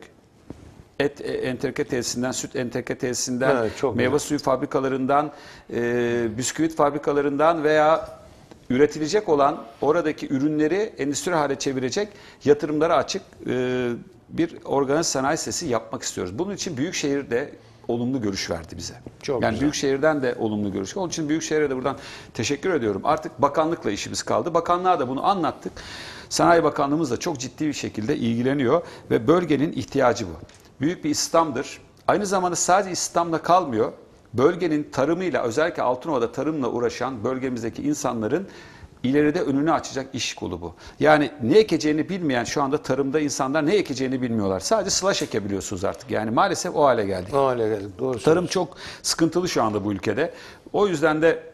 et e, enterike tesisinden, süt enterike tesisinden, Evet, çok meyve güzel. suyu fabrikalarından, e, bisküvit fabrikalarından veya üretilecek olan oradaki ürünleri endüstri hale çevirecek yatırımlara açık e, bir organize sanayi sitesi yapmak istiyoruz. Bunun için Büyükşehir de olumlu görüş verdi bize. Çok yani güzel. Büyükşehir'den de olumlu görüş. Onun için Büyükşehir'e de buradan teşekkür ediyorum. Artık bakanlıkla işimiz kaldı. Bakanlığa da bunu anlattık. Sanayi Bakanlığımız da çok ciddi bir şekilde ilgileniyor ve bölgenin ihtiyacı bu. Büyük bir istihdamdır. Aynı zamanda sadece istihdamla kalmıyor. Bölgenin tarımıyla, özellikle Altınova'da tarımla uğraşan bölgemizdeki insanların ileride önünü açacak iş kolu bu. Yani ne ekeceğini bilmeyen, şu anda tarımda insanlar ne ekeceğini bilmiyorlar. Sadece slash ekebiliyorsunuz artık. Yani maalesef o hale geldik. O hale geldik. Doğru Tarım söylüyorsun. çok sıkıntılı şu anda bu ülkede. O yüzden de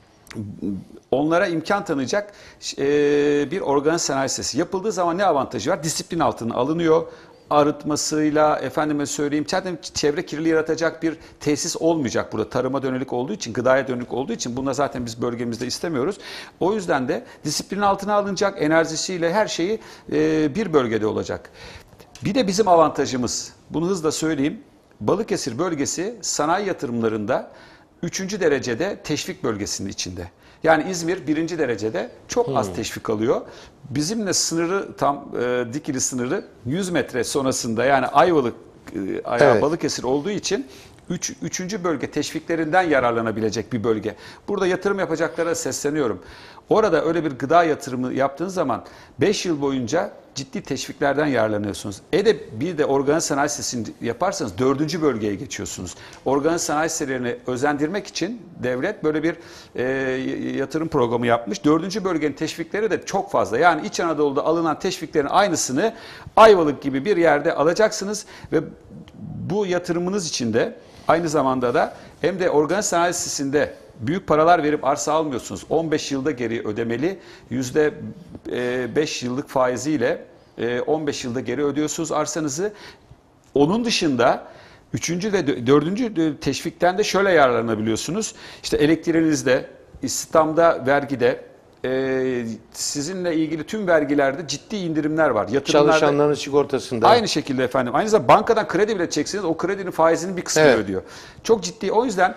onlara imkan tanıyacak e, bir organize sanayi sitesi yapıldığı zaman ne avantajı var? Disiplin altına alınıyor. Arıtmasıyla, efendime söyleyeyim, zaten çevre kirliliği yaratacak bir tesis olmayacak burada. Tarıma dönük olduğu için, gıdaya dönük olduğu için bunu da zaten biz bölgemizde istemiyoruz. O yüzden de disiplin altına alınacak, enerjisiyle her şeyi e, bir bölgede olacak. Bir de bizim avantajımız, bunu hızla söyleyeyim, Balıkesir bölgesi sanayi yatırımlarında üçüncü derecede teşvik bölgesinin içinde. Yani İzmir birinci derecede çok az teşvik alıyor. Bizimle sınırı tam e, Dikili sınırı yüz metre sonrasında, yani Ayvalık e, ayağı Evet. Balıkesir olduğu için üç, üçüncü bölge teşviklerinden yararlanabilecek bir bölge. Burada yatırım yapacaklara sesleniyorum. Orada öyle bir gıda yatırımı yaptığınız zaman beş yıl boyunca ciddi teşviklerden yararlanıyorsunuz. E de bir de organize sanayi sitesini yaparsanız dördüncü bölgeye geçiyorsunuz. Organize sanayi sitelerini özendirmek için devlet böyle bir e, yatırım programı yapmış. Dördüncü bölgenin teşvikleri de çok fazla. Yani İç Anadolu'da alınan teşviklerin aynısını Ayvalık gibi bir yerde alacaksınız ve bu yatırımınız için de aynı zamanda da hem de organize sanayi sitesinde büyük paralar verip arsa almıyorsunuz. on beş yılda geri ödemeli, yüzde beş yıllık faiziyle on beş yılda geri ödüyorsunuz arsanızı. Onun dışında üçüncü ve dördüncü teşvikten de şöyle yararlanabiliyorsunuz. İşte elektriğinizde, istihdamda, vergide, e, sizinle ilgili tüm vergilerde ciddi indirimler var. Yatırımlarda, Çalışanların sigortasında. aynı şekilde efendim. Aynı zamanda bankadan kredi bile çekseniz o kredinin faizinin bir kısmını Evet. ödüyor. Çok ciddi. O yüzden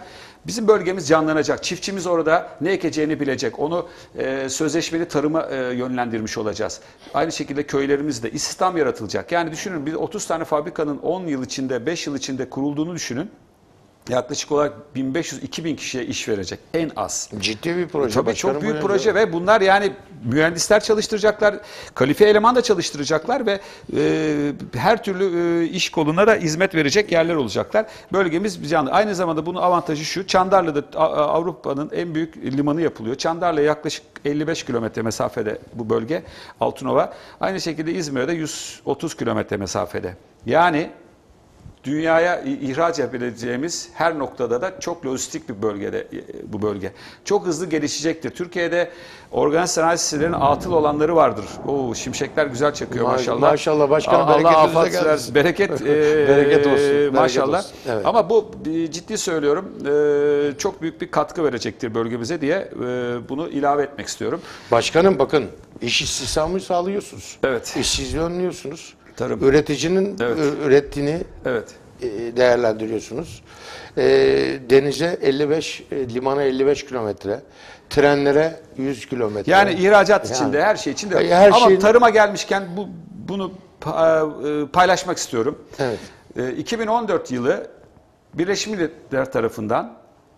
Bizim bölgemiz canlanacak. Çiftçimiz orada ne ekeceğini bilecek. Onu e, sözleşmeli tarıma e, yönlendirmiş olacağız. Aynı şekilde köylerimizde istihdam yaratılacak. Yani düşünün bir otuz tane fabrikanın on yıl içinde, beş yıl içinde kurulduğunu düşünün. Yaklaşık olarak bin beş yüz iki bin kişiye iş verecek en az. Ciddi bir proje. Tabii başkanım, çok büyük bu proje ve bunlar yani mühendisler çalıştıracaklar, kalifiye eleman da çalıştıracaklar ve e, her türlü e, iş koluna da hizmet verecek yerler olacaklar. Bölgemiz canlı. Aynı zamanda bunun avantajı şu, Çandarlı'da Avrupa'nın en büyük limanı yapılıyor. Çandarlı'ya yaklaşık elli beş kilometre mesafede bu bölge, Altınova. Aynı şekilde İzmir'de yüz otuz kilometre mesafede. Yani dünyaya ihraç yapabileceğimiz her noktada da çok lojistik bir bölgede bu bölge. Çok hızlı gelişecektir. Türkiye'de organ sanayi sitelerinin atıl olanları vardır. Oo, şimşekler güzel çakıyor maşallah. Maşallah başkanım, Allah bereketinize afat gelsin. versin. Bereket, e, Bereket olsun, bereket maşallah. olsun. Evet. Ama bu ciddi söylüyorum e, çok büyük bir katkı verecektir bölgemize diye e, bunu ilave etmek istiyorum. Başkanım bakın, iş istihdamı sağlıyorsunuz. Evet. İşsizliği önlüyorsunuz. Tarım. Üreticinin Evet. ürettiğini Evet. değerlendiriyorsunuz. E, denize elli beş, e, limana elli beş kilometre, trenlere yüz kilometre. Yani ihracat için Yani. de her şey için de. Her Ama şeyin- tarıma gelmişken bu bunu pa- paylaşmak istiyorum. Evet. E, iki bin on dört yılı Birleşmiş Milletler tarafından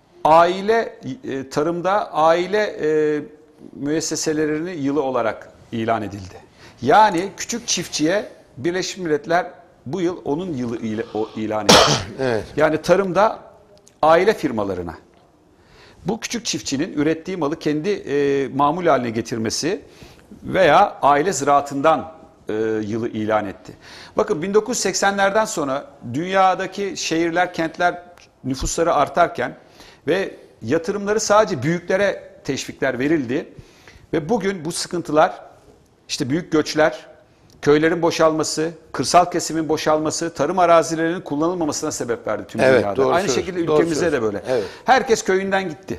aile e, tarımda aile e, müesseselerinin yılı olarak ilan edildi. Yani küçük çiftçiye Birleşmiş Milletler bu yıl onun yılı ile o ilan etmiş. Evet. Yani tarımda aile firmalarına bu küçük çiftçinin ürettiği malı kendi e, mamul haline getirmesi veya aile ziraatından e, yılı ilan etti. Bakın bin dokuz yüz seksenlerden sonra dünyadaki şehirler, kentler nüfusları artarken ve yatırımları sadece büyüklere teşvikler verildi ve bugün bu sıkıntılar, işte büyük göçler, köylerin boşalması, kırsal kesimin boşalması, tarım arazilerinin kullanılmamasına sebep verdi tüm Evet, dünyada. doğru Aynı söylüyorsun, şekilde doğru ülkemizde de söylüyorsun. böyle. Evet. Herkes köyünden gitti.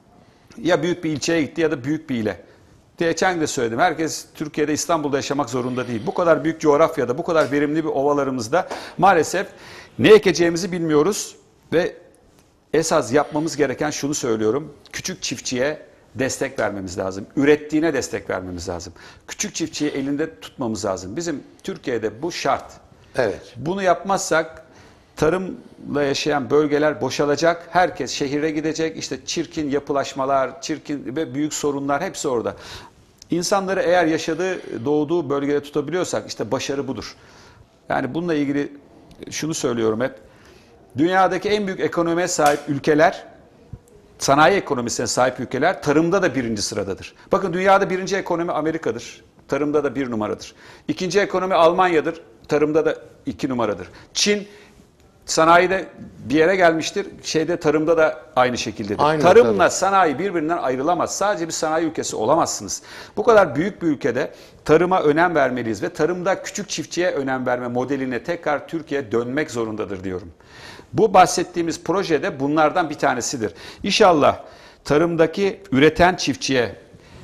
Ya büyük bir ilçeye gitti ya da büyük bir ile. Geçen de söyledim. Herkes Türkiye'de, İstanbul'da yaşamak zorunda değil. Bu kadar büyük coğrafyada, bu kadar verimli bir ovalarımızda maalesef ne ekeceğimizi bilmiyoruz ve esas yapmamız gereken şunu söylüyorum. Küçük çiftçiye destek vermemiz lazım. Ürettiğine destek vermemiz lazım. Küçük çiftçiyi elinde tutmamız lazım. Bizim Türkiye'de bu şart. Evet. Bunu yapmazsak tarımla yaşayan bölgeler boşalacak. Herkes şehire gidecek. İşte çirkin yapılaşmalar, çirkin ve büyük sorunlar hepsi orada. İnsanları eğer yaşadığı, doğduğu bölgede tutabiliyorsak işte başarı budur. Yani bununla ilgili şunu söylüyorum hep. Dünyadaki en büyük ekonomiye sahip ülkeler, sanayi ekonomisine sahip ülkeler tarımda da birinci sıradadır. Bakın dünyada birinci ekonomi Amerika'dır. Tarımda da bir numaradır. İkinci ekonomi Almanya'dır. Tarımda da iki numaradır. Çin sanayide bir yere gelmiştir. Şeyde tarımda da aynı şekildedir. Aynı, Tarımla tabii. sanayi birbirinden ayrılamaz. Sadece bir sanayi ülkesi olamazsınız. Bu kadar büyük bir ülkede tarıma önem vermeliyiz ve tarımda küçük çiftçiye önem verme modeline tekrar Türkiye dönmek zorundadır diyorum. Bu bahsettiğimiz projede bunlardan bir tanesidir. İnşallah tarımdaki üreten çiftçiye,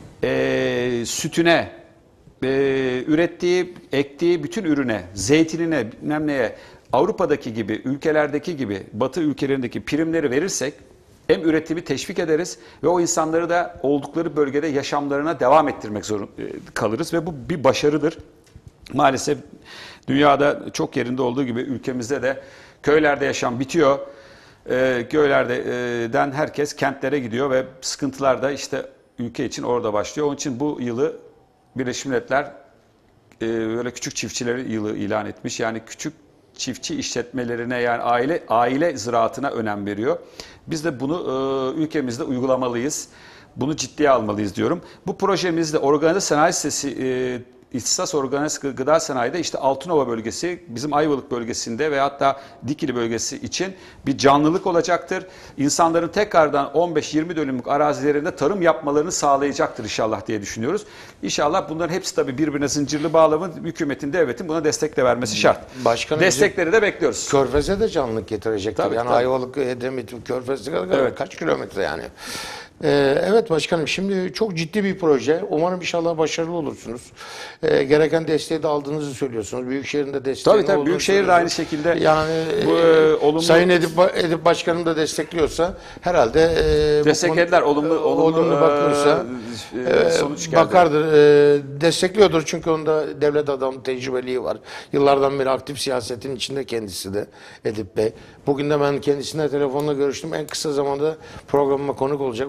e, sütüne, e, ürettiği, ektiği bütün ürüne, zeytinine, bilmem neye, Avrupa'daki gibi, ülkelerdeki gibi, Batı ülkelerindeki primleri verirsek hem üretimi teşvik ederiz ve o insanları da oldukları bölgede yaşamlarına devam ettirmek zorunda kalırız ve bu bir başarıdır. Maalesef dünyada çok yerinde olduğu gibi ülkemizde de köylerde yaşam bitiyor. E, köylerden herkes kentlere gidiyor ve sıkıntılar da işte ülke için orada başlıyor. Onun için bu yılı Birleşmiş Milletler e, böyle küçük çiftçileri yılı ilan etmiş. Yani küçük çiftçi işletmelerine, yani aile aile ziraatına önem veriyor. Biz de bunu e, ülkemizde uygulamalıyız. Bunu ciddiye almalıyız diyorum. Bu projemizde organize sanayi sitesi, e, İhtisas Organize Gıda Sanayi'de işte Altınova bölgesi, bizim Ayvalık bölgesinde ve hatta Dikili bölgesi için bir canlılık olacaktır. İnsanların tekrardan on beş yirmi dönümlük arazilerinde tarım yapmalarını sağlayacaktır inşallah diye düşünüyoruz. İnşallah bunların hepsi tabii birbirine zincirli bağlamı, hükümetin, devletin buna destek de vermesi şart. Başkanım, Destekleri de bekliyoruz. Körfez'e de canlılık getirecektir. Tabii, yani tabii. Ayvalık, Edremit, Körfez'e kadar Evet. kaç kilometre yani. Ee, evet başkanım, şimdi çok ciddi bir proje. Umarım inşallah başarılı olursunuz. Ee, gereken desteği de aldığınızı söylüyorsunuz. Büyükşehir'in de desteği Tabii tabii olduğunu Büyükşehir de aynı söylüyorsunuz. şekilde Yani bu, e, e, olumlu Sayın Edip, Edip Başkanım da destekliyorsa herhalde e, bu desteklediler. konu- Olumlu olumlu olumlu bakıyorsa e, e, sonuç geldi. bakardır, e, destekliyordur çünkü onda devlet adamı tecrübeliği var. Yıllardan beri aktif siyasetin içinde kendisi de Edip Bey. Bugün de ben kendisine telefonla görüştüm. En kısa zamanda programıma konuk olacak.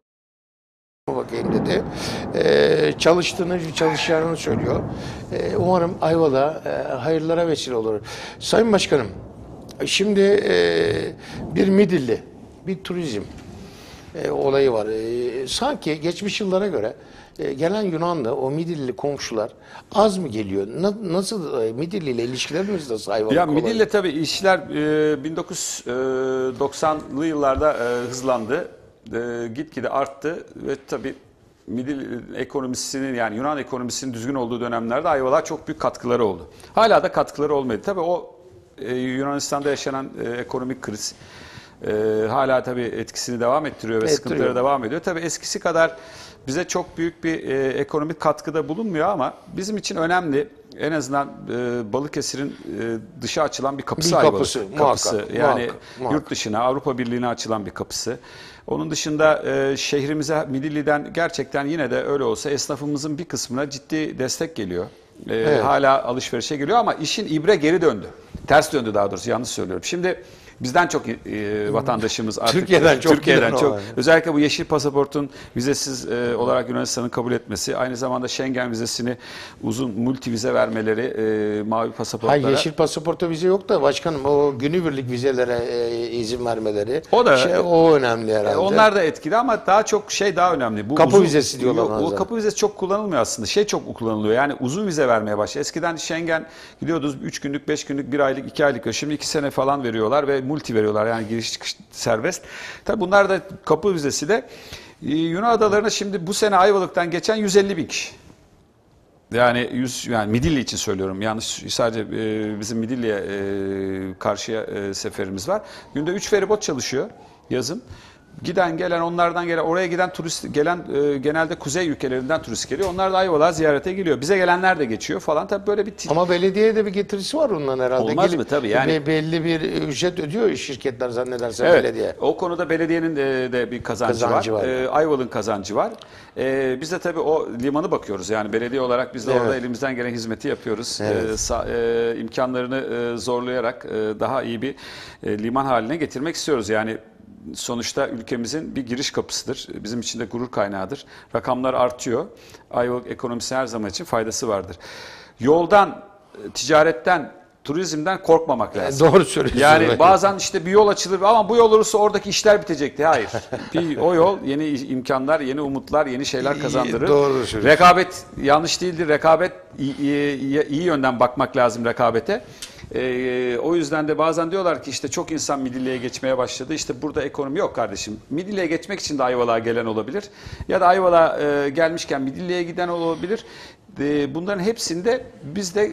Bakayım dedi. Ee, çalıştığını, çalışacağını söylüyor. Ee, umarım Ayvalık'a e, hayırlara vesile olur. Sayın Başkanım, şimdi e, bir Midilli, bir turizm e, olayı var. E, sanki geçmiş yıllara göre e, gelen Yunanlı, o Midilli komşular az mı geliyor? Na, nasıl e, Midilli ile ilişkilerimiz nasıl Ayvalık Ya olayı? Midilli tabii işler e, bin dokuz yüz doksanlı yıllarda e, hızlandı. E, gitgide arttı ve tabii Midilli ekonomisinin, yani Yunan ekonomisinin düzgün olduğu dönemlerde Ayvalık'a çok büyük katkıları oldu. Hala da katkıları olmadı. Tabii o e, Yunanistan'da yaşanan e, ekonomik kriz e, hala tabii etkisini devam ettiriyor ve Ettiriyor. sıkıntıları devam ediyor. Tabii eskisi kadar bize çok büyük bir e, ekonomik katkıda bulunmuyor ama bizim için önemli. En azından e, Balıkesir'in e, dışa açılan bir kapısı Bir Ayvalık. kapısı, kapısı. muhakkak, Yani muhakkak, muhakkak. yurt dışına, Avrupa Birliği'ne açılan bir kapısı. Onun dışında e, şehrimize Midilli'den gerçekten yine de öyle olsa esnafımızın bir kısmına ciddi destek geliyor. E, Evet. Hala alışverişe geliyor ama işin ibre geri döndü. Ters döndü daha doğrusu, yanlış söylüyorum. Şimdi bizden çok e, vatandaşımız artık Türkiye'den çok Türkiye'den giden o çok var. özellikle bu yeşil pasaportun vizesiz e, olarak Yunanistan'ın kabul etmesi, aynı zamanda Schengen vizesini uzun multi vize vermeleri e, mavi pasaportlara. Hayır, yeşil pasaporta vize yok da başkanım, o günübirlik vizelere e, izin vermeleri. O da- şey, o önemli herhalde. E, Onlar da etkili ama daha çok şey daha önemli. Bu Kapı vizesi diyorlar Yok, bazen. O kapı vizesi çok kullanılmıyor aslında. Şey çok kullanılıyor. Yani uzun vize vermeye başladı. Eskiden Schengen gidiyordunuz üç günlük, beş günlük, bir aylık, iki aylık. Şimdi iki sene falan veriyorlar ve multi veriyorlar. Yani giriş çıkış serbest. Tabii bunlar da kapı vizesi de. Ee, Yunan adalarına şimdi bu sene Ayvalık'tan geçen yüz elli bin kişi. Yani yüz, yani Midilli için söylüyorum. Yanlış, sadece e, bizim Midilli'ye e, karşıya e, seferimiz var. Günde üç feribot çalışıyor yazın. Giden gelen, onlardan gelen, oraya giden turist gelen e, genelde kuzey ülkelerinden turist geliyor. Onlar da Ayvalık'a ziyarete geliyor. Bize gelenler de geçiyor falan. Tabii böyle bir Ama belediyeye de bir getirisi var ondan herhalde. Olmaz Gelip mı? Tabii yani. be- belli bir ücret ödüyor şirketler zannedersem Evet, belediye. o konuda belediyenin de, de bir kazancı, Kazancı var. var. Ee, Ayvalık'ın kazancı var. Ee, biz de tabii o limanı bakıyoruz. Yani belediye olarak biz de orada Evet. elimizden gelen hizmeti yapıyoruz. Evet. Ee, sa- e, imkanlarını e, zorlayarak e, daha iyi bir e, liman haline getirmek istiyoruz. Yani sonuçta ülkemizin bir giriş kapısıdır. Bizim için de gurur kaynağıdır. Rakamlar artıyor. Ayvalık ekonomisi her zaman için faydası vardır. Yoldan, e, ticaretten, turizmden korkmamak lazım. Doğru söylüyorsunuz. Yani bazen işte bir yol açılır ama bu yol olursa oradaki işler bitecekti. Hayır. Bir, o yol yeni imkanlar, yeni umutlar, yeni şeyler kazandırır. Doğru söylüyorsunuz. Rekabet yanlış değildir. Rekabet iyi, iyi, iyi yönden bakmak lazım rekabete. Ee, o yüzden de bazen diyorlar ki işte çok insan Midilli'ye geçmeye başladı. İşte burada ekonomi yok kardeşim. Midilli'ye geçmek için de Ayvalık'a gelen olabilir. Ya da Ayvalık'a e, gelmişken Midilli'ye giden olabilir. E, bunların hepsinde bizde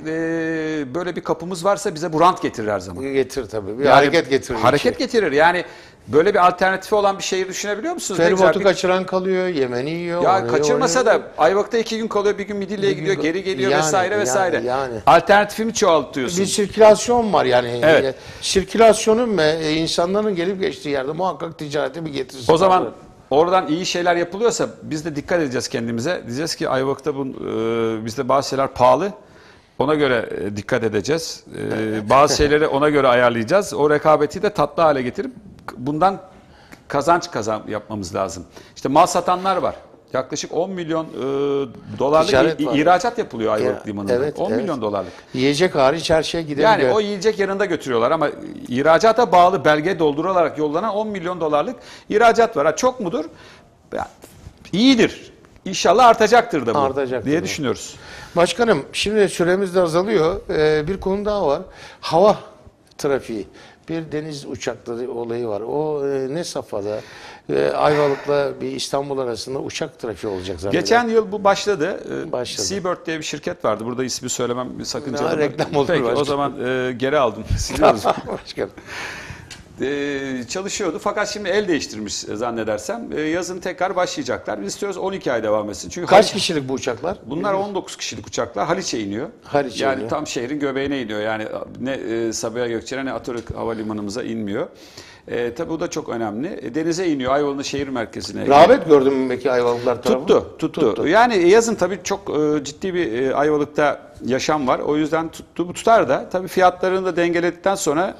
e, böyle bir kapımız varsa bize bu rant getirir her zaman. Getir tabii. Bir Yani hareket getirir. Hareket getirir. Yani böyle bir alternatifi olan bir şehir düşünebiliyor musunuz? Ne güzel Feribotu bir- kaçıran kalıyor, yemeni yiyor. Ya onu kaçırmasa yiyor, da Ayvalık'ta iki gün kalıyor, bir gün Midilli'ye Bir gün gidiyor, kal- geri geliyor Yani, vesaire yani, vesaire. yani. Alternatifimi çoğaltıyorsun. bir sirkülasyon var yani. Evet. Sirkülasyonun ve e, insanların gelip geçtiği yerde muhakkak ticarete bir getirisi O zaman var. oradan iyi şeyler yapılıyorsa biz de dikkat edeceğiz kendimize. Diyeceğiz ki Ayvalık'ta bu, e, bizde bazı şeyler pahalı. Ona göre e, dikkat edeceğiz. E, bazı şeyleri ona göre ayarlayacağız. O rekabeti de tatlı hale getirip bundan kazanç kazan yapmamız lazım. İşte mal satanlar var. Yaklaşık on milyon e, dolarlık Ticaret i- var. ihracat yapılıyor Ayvalık Ya, Limanı'nda. evet, on evet. milyon dolarlık. Yiyecek hariç her şey gidebiliyor. Yani o yiyecek yanında götürüyorlar ama ihracata bağlı belge doldurularak yollanan on milyon dolarlık ihracat var. Ha, çok mudur? Ya, iyidir. İnşallah artacaktır da bu Artacaktır diye bu. düşünüyoruz. Başkanım, şimdi süremiz de azalıyor. Ee, bir konu daha var. Hava trafiği. Bir deniz uçakları olayı var. O e, ne safhada? E, Ayvalık'la bir İstanbul arasında uçak trafiği olacak zannediyorum. Geçen yıl bu başladı. Ee, Başladı. Seabird diye bir şirket vardı. Burada ismi söylemem bir sakıncalı. Ha, mı? reklam olur Peki o başkanım. zaman e, geri aldım. Siliyoruz. Başkanım. e, çalışıyordu. Fakat şimdi el değiştirmiş zannedersem. E, yazın tekrar başlayacaklar. Biz istiyoruz on iki ay devam etsin. Çünkü Kaç Haliç- kişilik bu uçaklar? Bunlar on dokuz kişilik uçaklar. Haliç'e iniyor. Haliç'e yani iniyor. tam şehrin göbeğine iniyor. Yani ne e, Sabiha Gökçen'e ne Atatürk Havalimanımıza inmiyor. E, tabii bu da çok önemli. E, denize iniyor. Ayvalık'ın şehir merkezine. Rağbet gördün mü peki Ayvalıklar tarafı? Tuttu, tuttu, Yani yazın tabii çok e, ciddi bir e, Ayvalık'ta yaşam var. O yüzden tuttu. Bu tutar da tabii fiyatlarını da dengeledikten sonra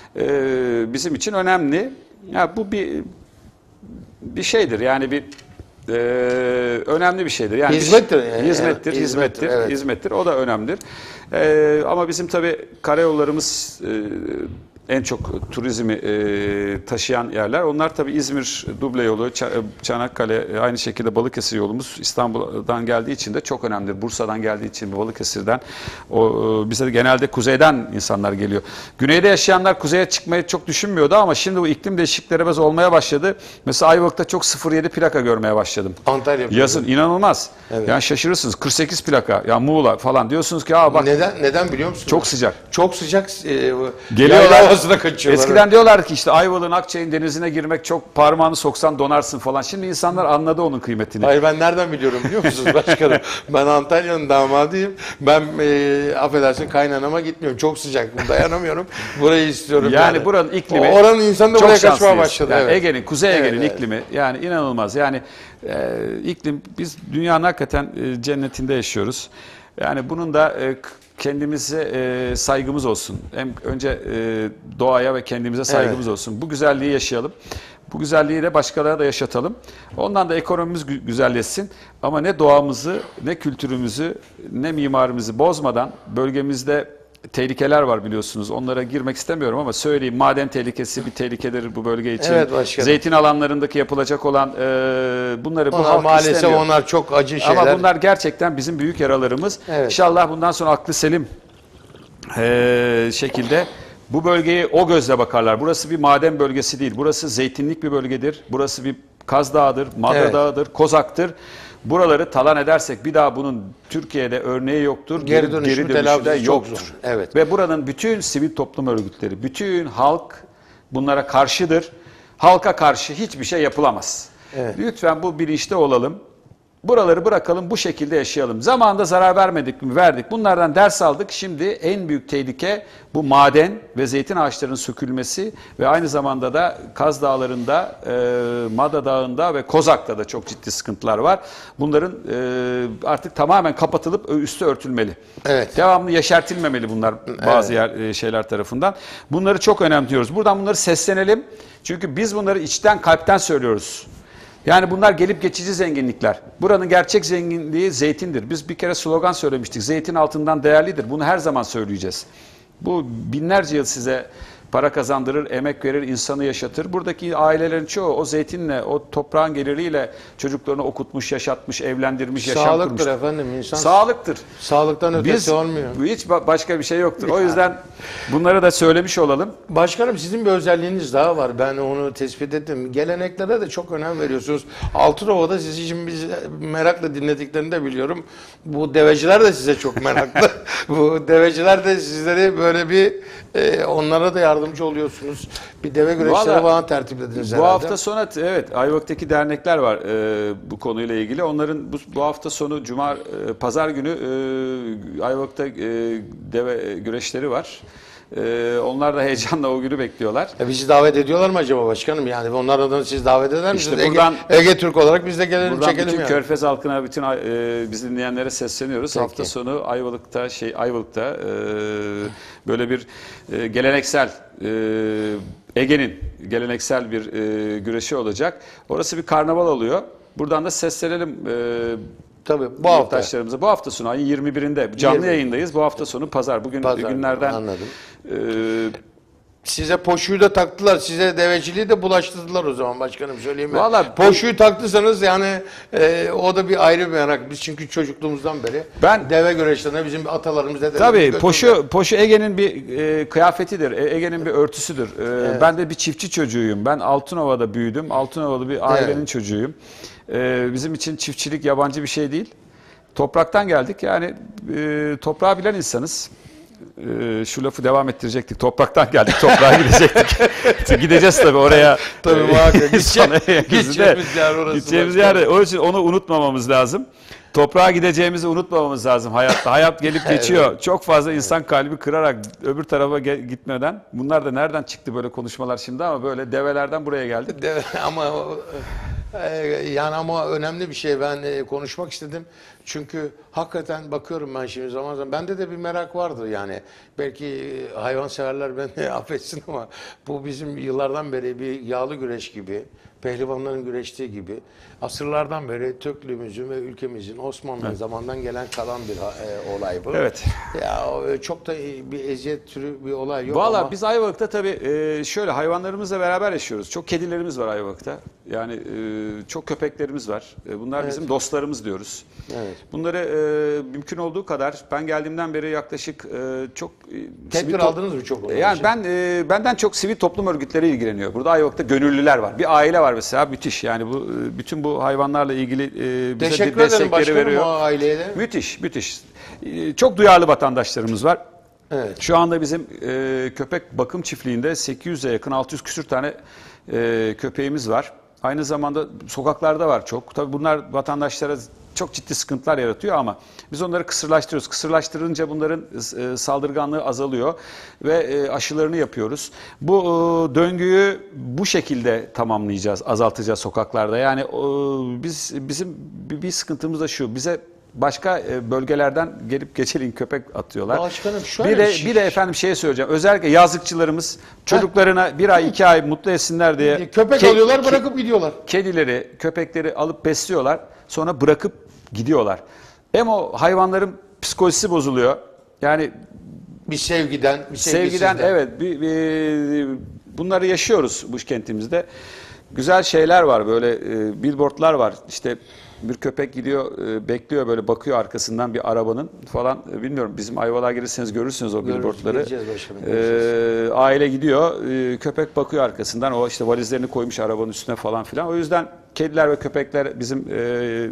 e, bizim için önemli. Ya bu bir bir şeydir. Yani bir e, önemli bir şeydir. Yani Hizmettir bir- yani. hizmettir, Evet, hizmettir, hizmettir, evet. hizmettir. O da önemlidir. E, ama bizim tabii karayollarımız e, en çok turizmi e, taşıyan yerler. Onlar tabii İzmir duble yolu, Ça- Çanakkale, e, aynı şekilde Balıkesir yolumuz İstanbul'dan geldiği için de çok önemlidir. Bursa'dan geldiği için Balıkesir'den o e, bize de genelde kuzeyden insanlar geliyor. Güneyde yaşayanlar kuzeye çıkmayı çok düşünmüyordu ama şimdi bu iklim değişiklikleri biraz olmaya başladı. Mesela Ayvalık'ta çok sıfır yedi plaka görmeye başladım. Antalya. Yazın inanılmaz. Evet. Yani şaşırırsınız. kırk sekiz plaka. Ya Muğla falan diyorsunuz ki aa bak Neden neden biliyor musun? çok sıcak. Çok sıcak. E, Geliyorlar. yayla havasına kaçıyorlar. Eskiden diyorlar ki işte Ayvalık'ın Akçay'ın denizine girmek çok parmağını soksan donarsın falan. Şimdi insanlar anladı onun kıymetini. Hayır ben nereden biliyorum biliyor musunuz başkanım? Ben Antalya'nın damadıyım. Ben e, affedersin kaynanama gitmiyorum. Çok sıcak. Dayanamıyorum. Burayı istiyorum. Yani buranın iklimi Oranın insanı da çok buraya kaçmaya şanslıyız. başladı. Yani evet. Ege'nin, Kuzey Ege'nin Evet, evet. iklimi yani inanılmaz. Yani e, iklim biz dünyanın hakikaten e, cennetinde yaşıyoruz. Yani bunun da e, k- kendimize e, saygımız olsun. Hem önce e, doğaya ve kendimize saygımız olsun. Bu güzelliği yaşayalım. Bu güzelliği de başkalarına da yaşatalım. Ondan da ekonomimiz gü- güzelleşsin. Ama ne doğamızı, ne kültürümüzü, ne mimarimizi bozmadan bölgemizde tehlikeler var biliyorsunuz. Onlara girmek istemiyorum ama söyleyeyim. Maden tehlikesi bir tehlikedir bu bölge için. Evet başkanım. Zeytin alanlarındaki yapılacak olan e, bunları bu Onlar halk maalesef istemiyor. onlar çok acı şeyler. Ama bunlar gerçekten bizim büyük yaralarımız. Evet. İnşallah bundan sonra aklı selim e, şekilde bu bölgeye o gözle bakarlar. Burası bir maden bölgesi değil. Burası zeytinlik bir bölgedir. Burası bir Kaz Dağı'dır, Madra Evet. Dağı'dır, Kozak'tır. Buraları talan edersek bir daha bunun Türkiye'de örneği yoktur. Geri dönüşü, dönüşü telafisi de çok yoktur. zor. Evet. Ve buranın bütün sivil toplum örgütleri, bütün halk bunlara karşıdır. Halka karşı hiçbir şey yapılamaz. Evet. Lütfen bu bilinçte olalım. Buraları bırakalım, bu şekilde yaşayalım. Zamanında zarar vermedik mi? Verdik. Bunlardan ders aldık. Şimdi en büyük tehlike bu maden ve zeytin ağaçlarının sökülmesi ve aynı zamanda da Kaz Dağları'nda, e, Mada Dağı'nda ve Kozak'ta da çok ciddi sıkıntılar var. Bunların e, artık tamamen kapatılıp üstü örtülmeli. Evet. Devamlı yeşertilmemeli bunlar bazı yer, e, şeyler tarafından. Bunları çok önemliyoruz. Buradan bunları seslenelim. Çünkü biz bunları içten, kalpten söylüyoruz. Yani bunlar gelip geçici zenginlikler. Buranın gerçek zenginliği zeytindir. Biz bir kere slogan söylemiştik. Zeytin altından değerlidir. Bunu her zaman söyleyeceğiz. Bu binlerce yıl size para kazandırır, emek verir, insanı yaşatır. Buradaki ailelerin çoğu o zeytinle, o toprağın geliriyle çocuklarını okutmuş, yaşatmış, evlendirmiş, yaşam kurmuş. Sağlıktır efendim insan. Sağlıktır. Sağlıktan ötesi Biz, olmuyor. bu hiç ba- başka bir şey yoktur. O yüzden bunları da söylemiş olalım. Başkanım sizin bir özelliğiniz daha var. Ben onu tespit ettim. Geleneklere de çok önem veriyorsunuz. Altınova'da sizi için biz merakla dinlediklerini de biliyorum. Bu deveciler de size çok meraklı. Bu deveciler de sizleri böyle bir e, onlara da yardımcı oluyorsunuz. Bir deve güreşleri Vallahi falan tertiplediniz Bu herhalde. hafta sonu evet Ayvalık'taki dernekler var e, bu konuyla ilgili. Onların bu, bu hafta sonu Cuma, e, Pazar günü e, Ayvalık'ta e, deve güreşleri var. E, onlar da heyecanla o günü bekliyorlar. E bizi davet ediyorlar mı acaba başkanım? Yani onlardan da siz davet eder misiniz? İşte buradan- Ege, Ege Türk olarak biz de gelelim Buradan çekelim bütün yani. Körfez halkına, bütün e, bizi dinleyenlere sesleniyoruz. Peki. Hafta sonu Ayvalık'ta şey Ayvalık'ta e, böyle bir e, geleneksel e, Ege'nin geleneksel bir e, güreşi olacak. Orası bir karnaval oluyor. Buradan da seslenelim e, Tabii bu hafta. yurttaşlarımıza. Bu hafta sonu ayın yirmi birinde canlı yirmi. yayındayız. Bu hafta sonu pazar. Bugün Pazar, günlerden anladım. e, Size poşuyu da taktılar. Size deveciliği de bulaştırdılar o zaman başkanım söyleyeyim mi? Vallahi poşuyu taktıysanız yani e, o da bir ayrı bir merak. Biz çünkü çocukluğumuzdan beri Ben- deve güreşlerine bizim atalarımız dedelerimiz Tabii götürdüler. poşu poşu Ege'nin bir e, kıyafetidir. E, Ege'nin bir örtüsüdür. E, Ben de bir çiftçi çocuğuyum. Ben Altınova'da büyüdüm. Altınovalı bir ailenin Evet. çocuğuyum. E, bizim için çiftçilik yabancı bir şey değil. Topraktan geldik. Yani e, toprağı bilen insanız. Ee, şu lafı devam ettirecektik. Topraktan geldik, toprağa gidecektik. Gideceğiz tabii oraya. Tabii muhakkak. Gideceğimiz yer orası. Gideceğimiz yer. O için onu unutmamamız lazım. Toprağa gideceğimizi unutmamamız lazım hayatta. Hayat gelip geçiyor. Evet. Çok fazla insan kalbi kırarak öbür tarafa gitmeden. Bunlar da nereden çıktı böyle konuşmalar şimdi, ama böyle develerden buraya geldik. Deve, ama yani ama önemli bir şey, ben konuşmak istedim. Çünkü hakikaten bakıyorum ben şimdi zaman zaman. Bende de bir merak vardı yani. Belki hayvanseverler beni affetsin ama bu bizim yıllardan beri bir yağlı güreş gibi, pehlivanların güreştiği gibi asırlardan beri Türklüğümüzün ve ülkemizin Osmanlı evet. zamandan gelen kalan bir e, olay bu. Evet. Ya çok da bir eziyet türü bir olay yok. Vallahi ama... biz Ayvalık'ta tabii e, şöyle hayvanlarımızla beraber yaşıyoruz. Çok kedilerimiz var Ayvalık'ta. Yani e, çok köpeklerimiz var. E, bunlar evet. bizim dostlarımız diyoruz. Evet. Bunları e, mümkün olduğu kadar, ben geldiğimden beri yaklaşık e, çok e, tedbir aldınız mı çok? Yani ben e, benden çok sivil toplum örgütleri ilgileniyor. Burada Ayvalık'ta gönüllüler var. Bir aile var mesela, müthiş. Yani bu e, bütün bu hayvanlarla ilgili e, bize teşekkür de destekleri ederim veriyor. O aileye de. Müthiş, müthiş. E, çok duyarlı vatandaşlarımız var. Evet. Şu anda bizim e, köpek bakım çiftliğinde sekiz yüze yakın, altı yüz küsür tane e, köpeğimiz var. Aynı zamanda sokaklarda var çok. Tabii bunlar vatandaşlara çok ciddi sıkıntılar yaratıyor ama biz onları kısırlaştırıyoruz. Kısırlaştırınca bunların e, saldırganlığı azalıyor ve e, aşılarını yapıyoruz. Bu e, döngüyü bu şekilde tamamlayacağız, azaltacağız sokaklarda. Yani e, biz bizim bir sıkıntımız da şu: bize başka bölgelerden gelip geçelin köpek atıyorlar. Başkanım şöyle bir de şey... bir de efendim şey söyleyeceğim. Özellikle yazlıkçılarımız çocuklarına bir ay iki ay mutlu etsinler diye köpek ke- alıyorlar, bırakıp gidiyorlar. Kedileri, köpekleri alıp besliyorlar. Sonra bırakıp gidiyorlar. Hem o hayvanların psikolojisi bozuluyor. Yani bir sevgiden, bir sevgiden evet bir, bir, bunları yaşıyoruz bu kentimizde. Güzel şeyler var, böyle e, billboardlar var. İşte bir köpek gidiyor, e, bekliyor, böyle bakıyor arkasından bir arabanın falan. E, bilmiyorum, bizim Ayvalık'a gelirseniz görürsünüz o Görürüz, billboardları. başkanım, e, aile gidiyor, e, köpek bakıyor arkasından. O işte valizlerini koymuş arabanın üstüne falan filan. O yüzden kediler ve köpekler bizim e,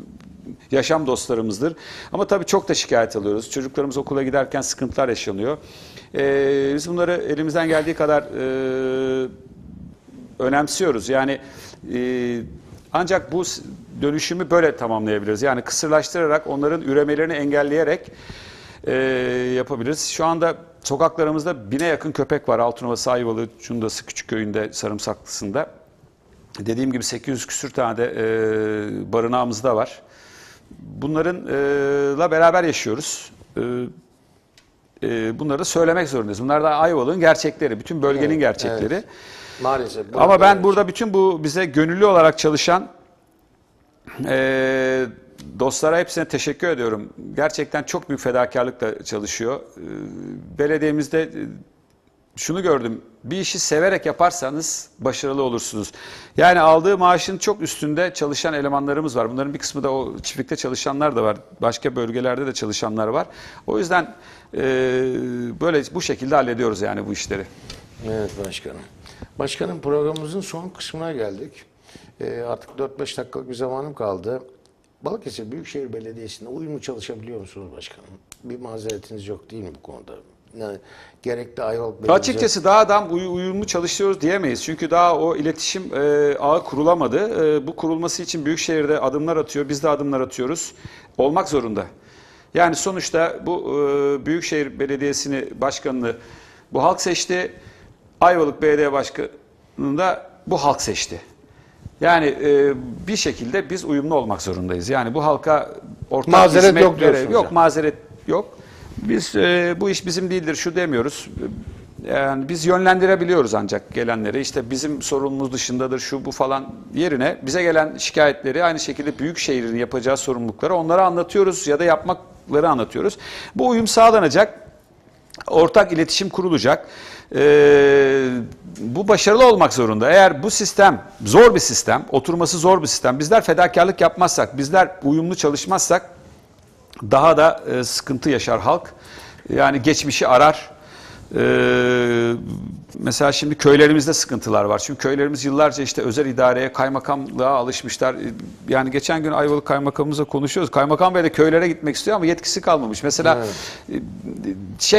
yaşam dostlarımızdır. Ama tabii çok da şikayet alıyoruz. Çocuklarımız okula giderken sıkıntılar yaşanıyor. E, biz bunları elimizden geldiği kadar e, önemsiyoruz. Yani e, ancak bu dönüşümü böyle tamamlayabiliriz. Yani kısırlaştırarak, onların üremelerini engelleyerek e, yapabiliriz. Şu anda sokaklarımızda bine yakın köpek var. Altınova, Ayvalık, Cundası, Küçükköy'ünde, Sarımsaklısı'nda. Dediğim gibi sekiz yüz küsür tane de e, barınağımız da var. Bunlarınla beraber yaşıyoruz. E, e, bunları da söylemek zorundayız. Bunlar da Ayvalık'ın gerçekleri, bütün bölgenin evet, gerçekleri. Evet. Maalesef. Ama ben burada bütün bu bize gönüllü olarak çalışan e, dostlara hepsine teşekkür ediyorum. Gerçekten çok büyük fedakarlıkla çalışıyor. E, belediyemizde e, şunu gördüm: bir işi severek yaparsanız başarılı olursunuz. Yani aldığı maaşın çok üstünde çalışan elemanlarımız var. Bunların bir kısmı da o çiftlikte çalışanlar da var. Başka bölgelerde de çalışanlar var. O yüzden e, böyle bu şekilde hallediyoruz yani bu işleri. Evet başkanım. Başkanım, programımızın son kısmına geldik. E, artık dört beş dakikalık bir zamanım kaldı. Balıkesir Büyükşehir Belediyesi'nde uyumlu çalışabiliyor musunuz başkanım? Bir mazeretiniz yok değil mi bu konuda? Yani gerekli Ayvalık Belediyesi... Açıkçası daha adam uy uyumlu çalışıyoruz diyemeyiz. Çünkü daha o iletişim e, ağı kurulamadı. E, bu kurulması için Büyükşehir'de adımlar atıyor. Biz de adımlar atıyoruz. Olmak zorunda. Yani sonuçta bu e, Büyükşehir Belediyesi'ni, başkanını bu halk seçti. Ayvalık Belediye Başkanı'nı da bu halk seçti. Yani e, bir şekilde biz uyumlu olmak zorundayız. Yani bu halka ortak mazeret yok diyorsunuz. Yok, yani. mazeret yok. Biz e, bu iş bizim değildir, şu demiyoruz. Yani biz yönlendirebiliyoruz ancak gelenleri. İşte bizim sorumluluğumuz dışındadır, şu bu falan yerine bize gelen şikayetleri aynı şekilde Büyükşehir'in yapacağı sorumlulukları onlara anlatıyoruz ya da yapmakları anlatıyoruz. Bu uyum sağlanacak. Ortak iletişim kurulacak. Ee, bu başarılı olmak zorunda. Eğer bu sistem zor bir sistem, oturması zor bir sistem, bizler fedakarlık yapmazsak, bizler uyumlu çalışmazsak daha da e, sıkıntı yaşar halk. Yani geçmişi arar. Ee, Mesela şimdi köylerimizde sıkıntılar var. Çünkü köylerimiz yıllarca işte özel idareye, kaymakamlığa alışmışlar. Yani geçen gün Ayvalık kaymakamımızla konuşuyoruz. Kaymakam Bey de köylere gitmek istiyor ama yetkisi kalmamış. Mesela evet. şey,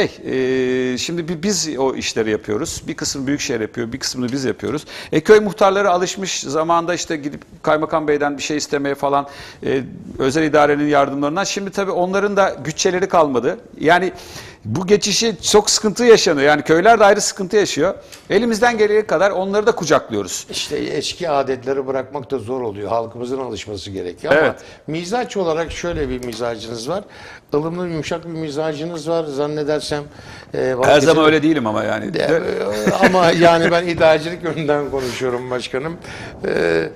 e, şimdi biz o işleri yapıyoruz. Bir kısmı Büyükşehir yapıyor, bir kısmını biz yapıyoruz. E, köy muhtarları alışmış zamanda işte gidip Kaymakam Bey'den bir şey istemeye falan, e, özel idarenin yardımlarından. Şimdi tabii onların da bütçeleri kalmadı. Yani bu geçişi çok sıkıntı yaşanıyor. Yani köyler de ayrı sıkıntı yaşıyor. Elimizden geldiği kadar onları da kucaklıyoruz. İşte eski adetleri bırakmak da zor oluyor. Halkımızın alışması gerekiyor. Evet. Ama mizaç olarak şöyle bir mizacınız var. Ilımlı, yumuşak bir mizacınız var. Zannedersem e, her zaman öyle değilim ama yani. De, ama yani ben idarecilik yönünden konuşuyorum başkanım. E,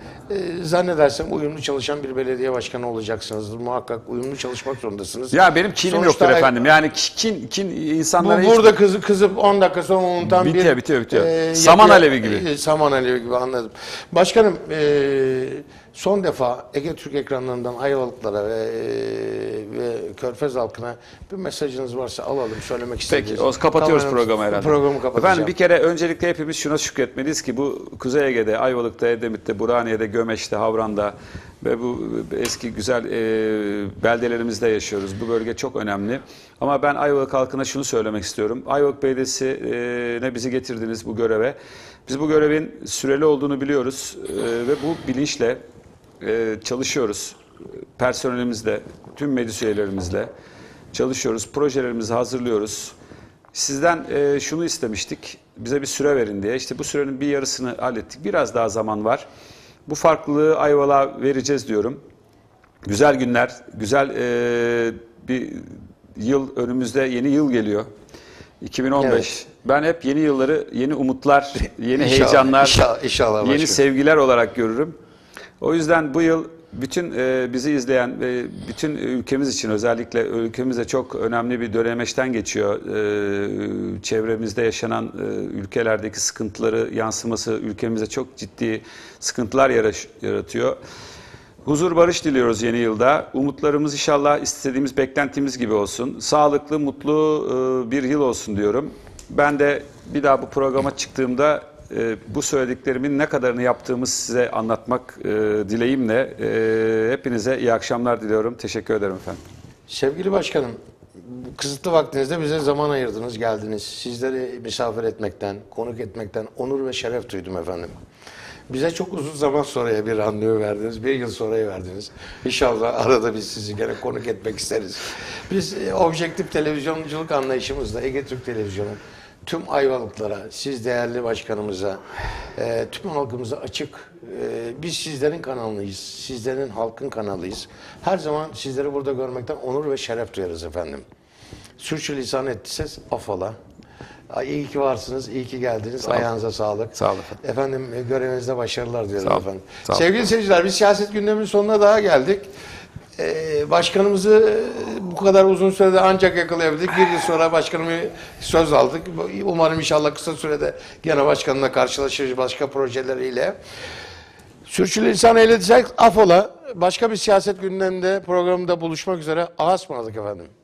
e, zannedersem uyumlu çalışan bir belediye başkanı olacaksınızdır. Muhakkak uyumlu çalışmak zorundasınız. Ya benim kinim Sonuçta yoktur efendim. Yani kin kin insanlara bu hiç... burada kızı kızıp on dakika sonra unutan bitiyor, bir bitiyor, bitiyor. e, Saman yapıya- alevi gibi. e, saman alevi gibi, anladım. Başkanım, e, son defa Ege Türk ekranlarından Ayvalıklara ve, e, ve Körfez halkına bir mesajınız varsa alalım, söylemek istediğiniz. Peki, o kapatıyoruz Tamamen programı herhalde. Programı kapatacağım. Efendim bir kere öncelikle hepimiz şuna şükretmeliyiz ki bu Kuzey Ege'de, Ayvalık'ta, Edremit'te, Burhaniye'de, Gömeç'te, Havran'da ve bu eski güzel e, beldelerimizde yaşıyoruz. Bu bölge çok önemli. Ama ben Ayvalık halkına şunu söylemek istiyorum. Ayvalık Belediyesi'ne bizi getirdiniz bu göreve. Biz bu görevin süreli olduğunu biliyoruz e, ve bu bilinçle e, çalışıyoruz. Personelimizle, tüm meclis üyelerimizle çalışıyoruz. Projelerimizi hazırlıyoruz. Sizden e, şunu istemiştik. Bize bir süre verin diye. İşte bu sürenin bir yarısını hallettik. Biraz daha zaman var. Bu farklılığı Ayvalık'a vereceğiz diyorum. Güzel günler, güzel e, bir yıl önümüzde, yeni yıl geliyor. iki bin on beş. Evet. Ben hep yeni yılları, yeni umutlar, yeni İnşallah, heyecanlar, inşallah, inşallah yeni başkanım. sevgiler olarak görürüm. O yüzden bu yıl bütün e, bizi izleyen ve bütün ülkemiz için, özellikle ülkemizde çok önemli bir dönemeçten geçiyor. E, çevremizde yaşanan e, ülkelerdeki sıkıntıları yansıması ülkemize çok ciddi sıkıntılar yaraş- yaratıyor. Huzur, barış diliyoruz yeni yılda. Umutlarımız inşallah istediğimiz, beklentimiz gibi olsun. Sağlıklı, mutlu e, bir yıl olsun diyorum. Ben de bir daha bu programa çıktığımda e, bu söylediklerimin ne kadarını yaptığımı size anlatmak e, dileğimle e, hepinize iyi akşamlar diliyorum. Teşekkür ederim efendim. Sevgili başkanım, bu kısıtlı vaktinizde bize zaman ayırdınız, geldiniz. Sizleri misafir etmekten, konuk etmekten onur ve şeref duydum efendim. Bize çok uzun zaman sonraya bir randevu verdiniz. Bir yıl sonraya verdiniz. İnşallah arada biz sizi gene konuk etmek isteriz. Biz e, objektif televizyonculuk anlayışımızla Ege Türk Televizyonu tüm Ayvalıklara, siz değerli başkanımıza, e, tüm halkımıza açık. E, biz sizlerin kanalıyız. Sizlerin halkın kanalıyız. Her zaman sizleri burada görmekten onur ve şeref duyarız efendim. Sürçülisan ettiyseniz affola. Ay, İyi ki varsınız, iyi ki geldiniz. Sağ olun. Ayağınıza sağlık. Sağ olun efendim. Efendim e, görevinizde başarılar diliyorum Sağ olun. efendim. Sağ olun. Sevgili seyirciler, biz siyaset gündeminin sonuna daha geldik. Ee, başkanımızı e, bu kadar uzun sürede ancak yakalayabildik. Bir yıl sonra başkanımı söz aldık. Umarım inşallah kısa sürede gene başkanımla karşılaşırız başka projeleriyle. Sürçülisan eylediysek affola. Başka bir siyaset gündeminde programda buluşmak üzere. Ağız ısmarladık efendim.